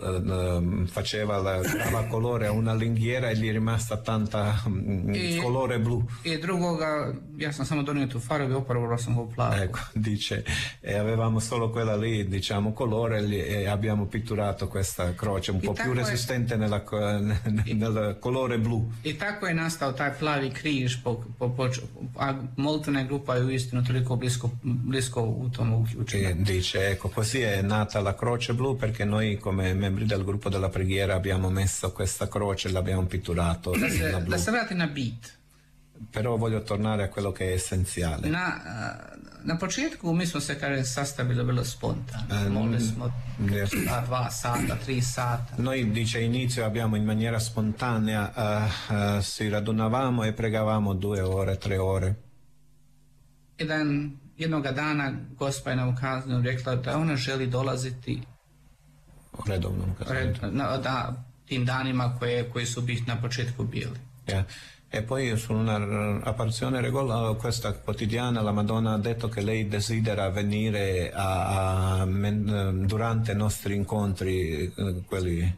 dava colore a una ringhiera e gli è rimasta tanta colore blu. E drugoga, ja sam samo donio tu farbu i opravila sam ga u plavu. Ecco, dice, avevamo solo quella lì, diciamo, colore e abbiamo pitturato questa croce un po' più resistente nel colore blu. I tako je nastao taj plavi križ, a molitevna grupa je uistinu toliko blisko u tom uključena. Dice, ecco, così è nata la croce blu perché noi come membri del gruppo della preghiera abbiamo messo questa croce e l'abbiamo pitturato. Da se vrati na bit. Però voglio tornare a quello che è essenziale. Na početku mi smo se, kažem, sastavili vrlo spontano. Molili smo 2 sata, 3 sata. Noi, dice, inizio abbiamo in maniera spontanea, si radunavamo e pregavamo 2 ore, 3 ore. Jednoga dana Gospa je nam ukazano rekla da ona želi dolaziti redovno tim danima koji su bih na početku bili. E poi su una apparizione questa quotidiana la Madonna ha detto che lei desidera venire durante i nostri incontri, quelli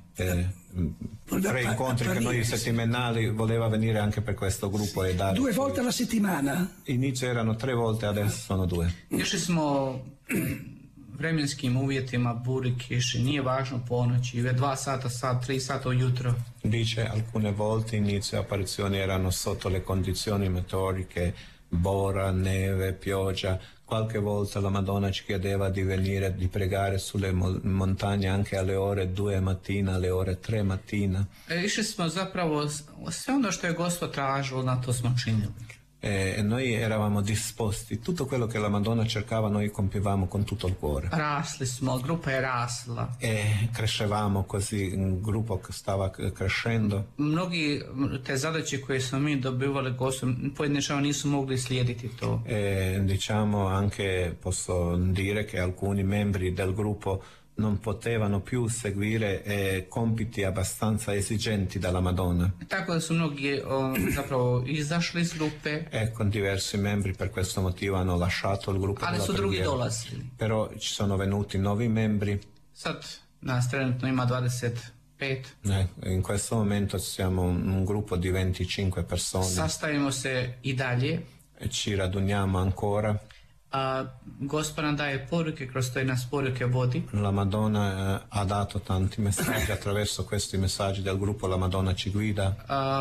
3 incontri che noi settimanali, voleva venire anche per questo gruppo e dare 2 volte alla settimana. Inizio erano 3 volte, adesso sono 2. Išli smo vremenskim uvjetima, buri, kiši, nije važno ponoći, 2 sata, 3 sata ujutro. Dice, alcune volte inizio apparizioni erano sotto le condizioni meteoriche, bora, neve, pioggia. Qualche volta la Madonna ci chiedeva di venire, di pregare sulle montagne anche alle ore 2 mattina, alle ore 3 mattina. Išli smo zapravo, sve ono što je Gospod tražilo, na to smo činili. E noi eravamo disposti, tutto quello che la Madonna cercava noi compivamo con tutto il cuore. Rasli smo, grupa je rasla. E crescevamo così, il gruppo stava crescendo. Mnogi te zadaće koje smo mi dobivali pojedinačno nisu mogli slijediti to. E diciamo anche, posso dire che alcuni membri del gruppo non potevano più seguire compiti abbastanza esigenti dalla Madonna. Tako da su mnogi zapravo izašli iz grupe. E con diversi membri per questo motivo hanno lasciato il gruppo della preghiera. Drugi dolazili. Però ci sono venuti nuovi membri. Sad nas trenutno ima 25. In questo momento siamo un gruppo di 25 persone. Sastavimo se i dalje. E ci raduniamo ancora. Gospod nam daje poruke, kroz to nas poruke vodi. La Madonna ha dato tanti messaggi, attraverso questi messaggi del gruppo la Madonna ci guida.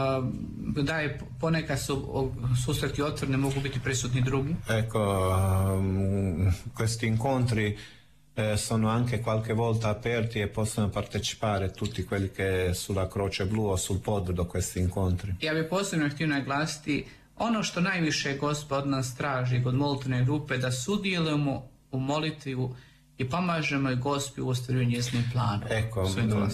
Daje, ponekad su susreti otvoreni, mogu biti prisutni drugi. Ecco, questi incontri sono anche qualche volta aperti e possono partecipare tutti quelli che sulla Croce Blu o sul pod do questi incontri. Ja bih posebno htio naglasiti ono što najviše Gospod od nas traži kod molitevne grupe, da sudjelujemo u molitvu i pomažemo i Gospi u ostvarivanju njezinih plana. Ecco,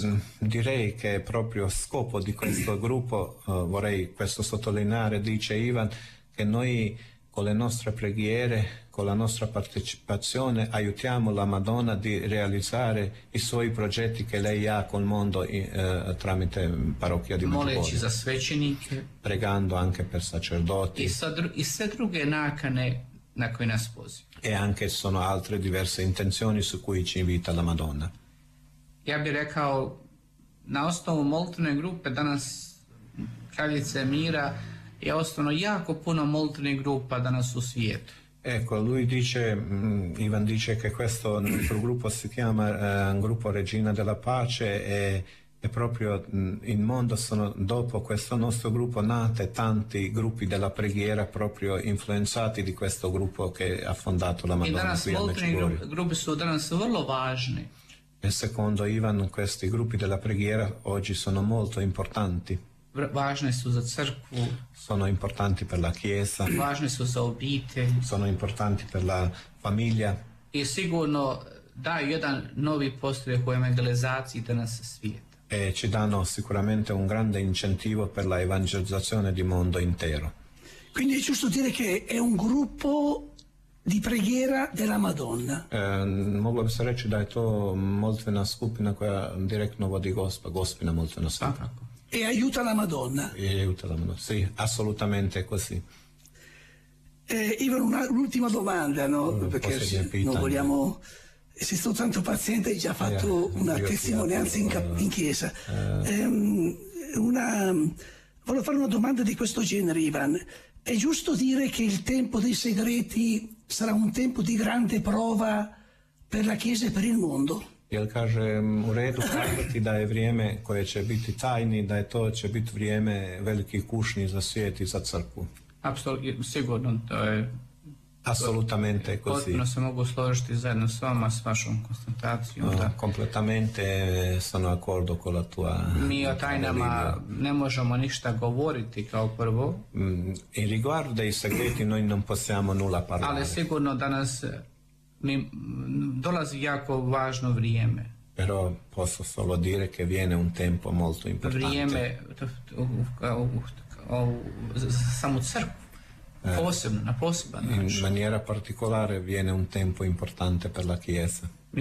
direi che proprio scopo di questo gruppo, vorrei questo sottolineare, dice Ivan, che noi con le nostre preghiere, con la nostra partecipazione aiutiamo la Madonna di realizzare i suoi progetti che lei ha col mondo tramite parrocchia di Medjugorje. Moleći za svećenike. Pregando anche per sacerdoti. I sve druge nakane na koje nas poziva. E anche sono altre diverse intenzioni su cui ci invita la Madonna. Ja bih rekao, na osnovu molitevne grupe danas Kraljice mira je osnovno jako puno molitevnih grupa danas u svijetu. Ecco, lui dice, Ivan dice che questo nostro gruppo si chiama Gruppo Regina della Pace e proprio in mondo sono, dopo questo nostro gruppo, nate tanti gruppi della preghiera proprio influenzati di questo gruppo che ha fondato la Madonna qui a Medjugorje. I danas grupe su danas vrlo važni. E secondo Ivan questi gruppi della preghiera oggi sono molto importanti. važne su za crkvu, sono importanti per la Chiesa, važne su za obitelj, sono importanti per la famiglia i sigurno daju jedan novi postrojek u evangelizaciji danas svijeta. e ci danno sicuramente un grande incentivo per la evangelizzazione di mondo intero. Quindi è giusto dire che è un gruppo di preghiera della Madonna. Moglo bi se reći da je to molitvena skupina koja direktno vodi Gospina molitvena skupina. E aiuta la Madonna. E aiuta la Madonna, sì, assolutamente così. Ivan, un'ultima domanda, no? Perché non vogliamo... Sei stato tanto paziente, hai già fatto una testimonianza in chiesa. Volevo fare una domanda di questo genere, Ivan. È giusto dire che il tempo dei segreti sarà un tempo di grande prova per la Chiesa e per il mondo? Jel kaže, u redu kazati da je vrijeme koje će biti tajni, da je to će biti vrijeme velikih kušnji za svijet i za crkvu. Apsolutno, sigurno, to je... Assolutamente così. Potpuno se mogu složiti zajedno s vama, s vašom konstatacijom. Da. Completamente sono d'accordo con la tua... Mi o tajnama ne možemo ništa govoriti kao prvo. In riguardo dei segreti noi non possiamo nulla parlare. Ali sigurno danas dolazi jako važno vrijeme. Però posso solo dire che viene un tempo molto importante. Vrijeme za samu crkvu. Posebno, na poseban način. In maniera particolare viene un tempo importante per la Chiesa. Mi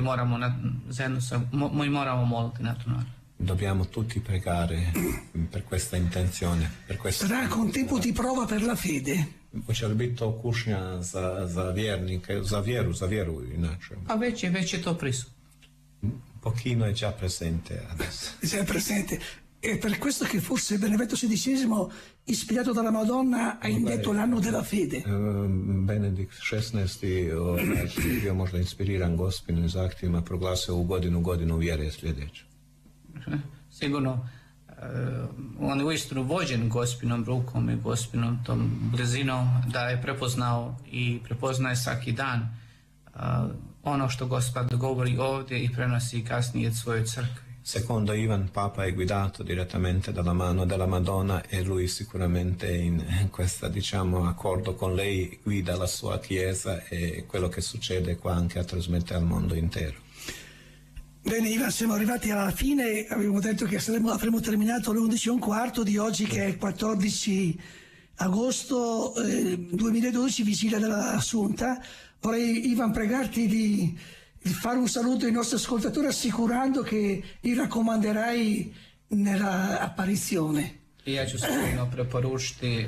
moramo moliti na to način. Dobbiamo tutti pregare per questa intenzione. Per questa sarà un tempo di prova per la fede. Hoće li biti to kušnja za vjernike, za vjeru inače? A već je to prisutno. Pochino è già presente adesso. È presente. È per questo che forse Benedetto XVI, ispirato dalla Madonna, ha indetto l'anno della fede. Benedikt XVI bio možda inspiriran Gospinim zahtjevima, proglasio u godinu vjere sljedeće. Sigurno, on je uistinu vođen Gospinom rukom i Gospinom tom blizinom, da je prepoznao i prepoznaje svaki dan ono što Gospod govori ovdje i prenosi kasnije svojoj crkvi. Secondo Ivan, Papa è guidato direttamente dalla mano della Madonna e lui sicuramente in questo, diciamo, accordo con lei guida la sua Chiesa e quello che succede qua anche a trasmettere al mondo intero. Bene Ivan, siamo arrivati alla fine, abbiamo detto che avremmo terminato alle 11:15 di oggi, che è il 14 agosto 2012, vigilia dell'Assunta. Vorrei, Ivan, pregarti di fare un saluto ai nostri ascoltatori, assicurando che li raccomanderai nella apparizione. Ja ću sigurno preporučiti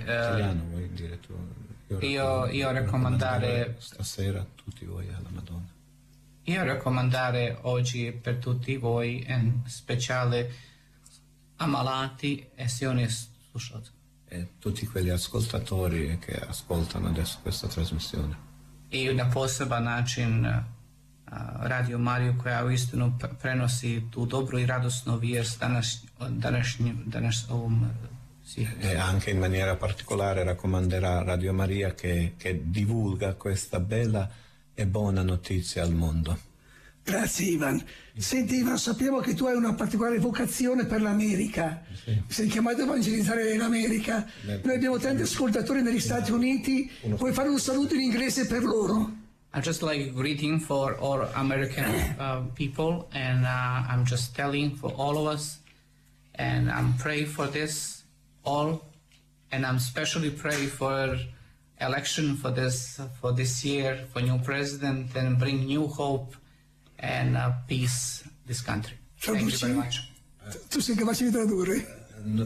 io raccomandare stasera tutti voi alla Madonna. Io raccomandare oggi per tutti voi, in speciale ammalati e sioni slušalci. E tutti quegli ascoltatori che ascoltano adesso questa trasmissione. I na poseban način Radio Mariju, koja uistinu prenosi tu dobru i radosnu vijest danas ovom svijetu. E anche in maniera particolare raccomanderà Radio Maria che divulga questa bella e buona notizia al mondo. Grazie Ivan. Senti Ivan, sappiamo che tu hai una particolare vocazione per l'America. Sì. Sei chiamato a evangelizzare l'America. Noi abbiamo tanti ascoltatori negli Stati Uniti. Puoi fare un saluto in inglese per loro? I just like greeting for all American people, and I'm just telling for all of us, and I'm praying for this all, and I'm especially praying for election for this year, for new president, and bring new hope and peace this country. Thank you very much. Tu sei capace di tradurre?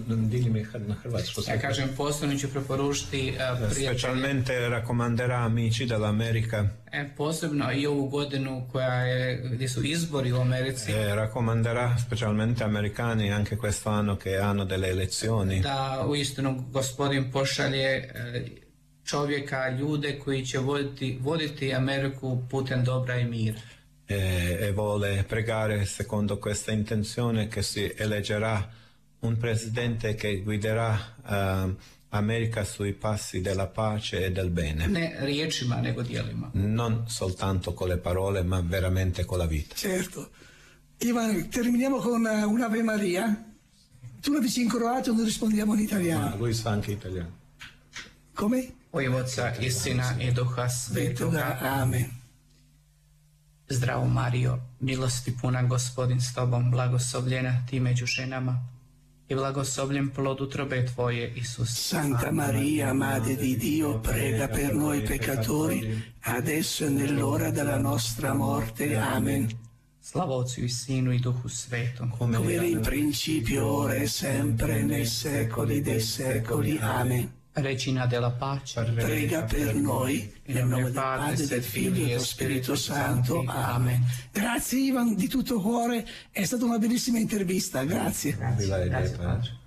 Ja kažem, posebno ću preporučiti specialmente raccomanderà amici dell'America. Posebno i ovu godinu gdje su izbori u Americi. Raccomanderà specialmente americani anche questo anno che hanno delle elezioni. Da uistinu gospodin pošalje čovjeka, ljude koji će voditi Ameriku putem dobra i mira. E vuole pregare secondo questa intenzione che si eleggerà un presidente che guiderà America sui passi della pace e del bene. Ne riječima, nego djelima. Non soltanto con le parole, ma veramente con la vita. Certo. Ivan, terminiamo con un'Ave Maria. Tu lo dici in croato, noi rispondiamo in italiano. Ma lui sa anche italiano. Come? U ime Otca i Sina i Duha Svetoga. Amen. Zdravo Mario, milosti puna Gospodin s tobom, blagoslovljena ti među ženama i blagoslovljen plod utrobe tvoje, Isus. Santa Maria, Madre di Dio, prega per noi peccatori, adesso e nell'ora della nostra morte. Amen. Slava Otcu i Sinu i Duhu Svetom. Come era in principio, ora e sempre, nei secoli dei secoli. Amen. Regina della pace, prega per noi, nel nome del Padre, del Figlio e dello Spirito Santo. Amen. Grazie Ivan, di tutto cuore, è stata una bellissima intervista, grazie. Grazie.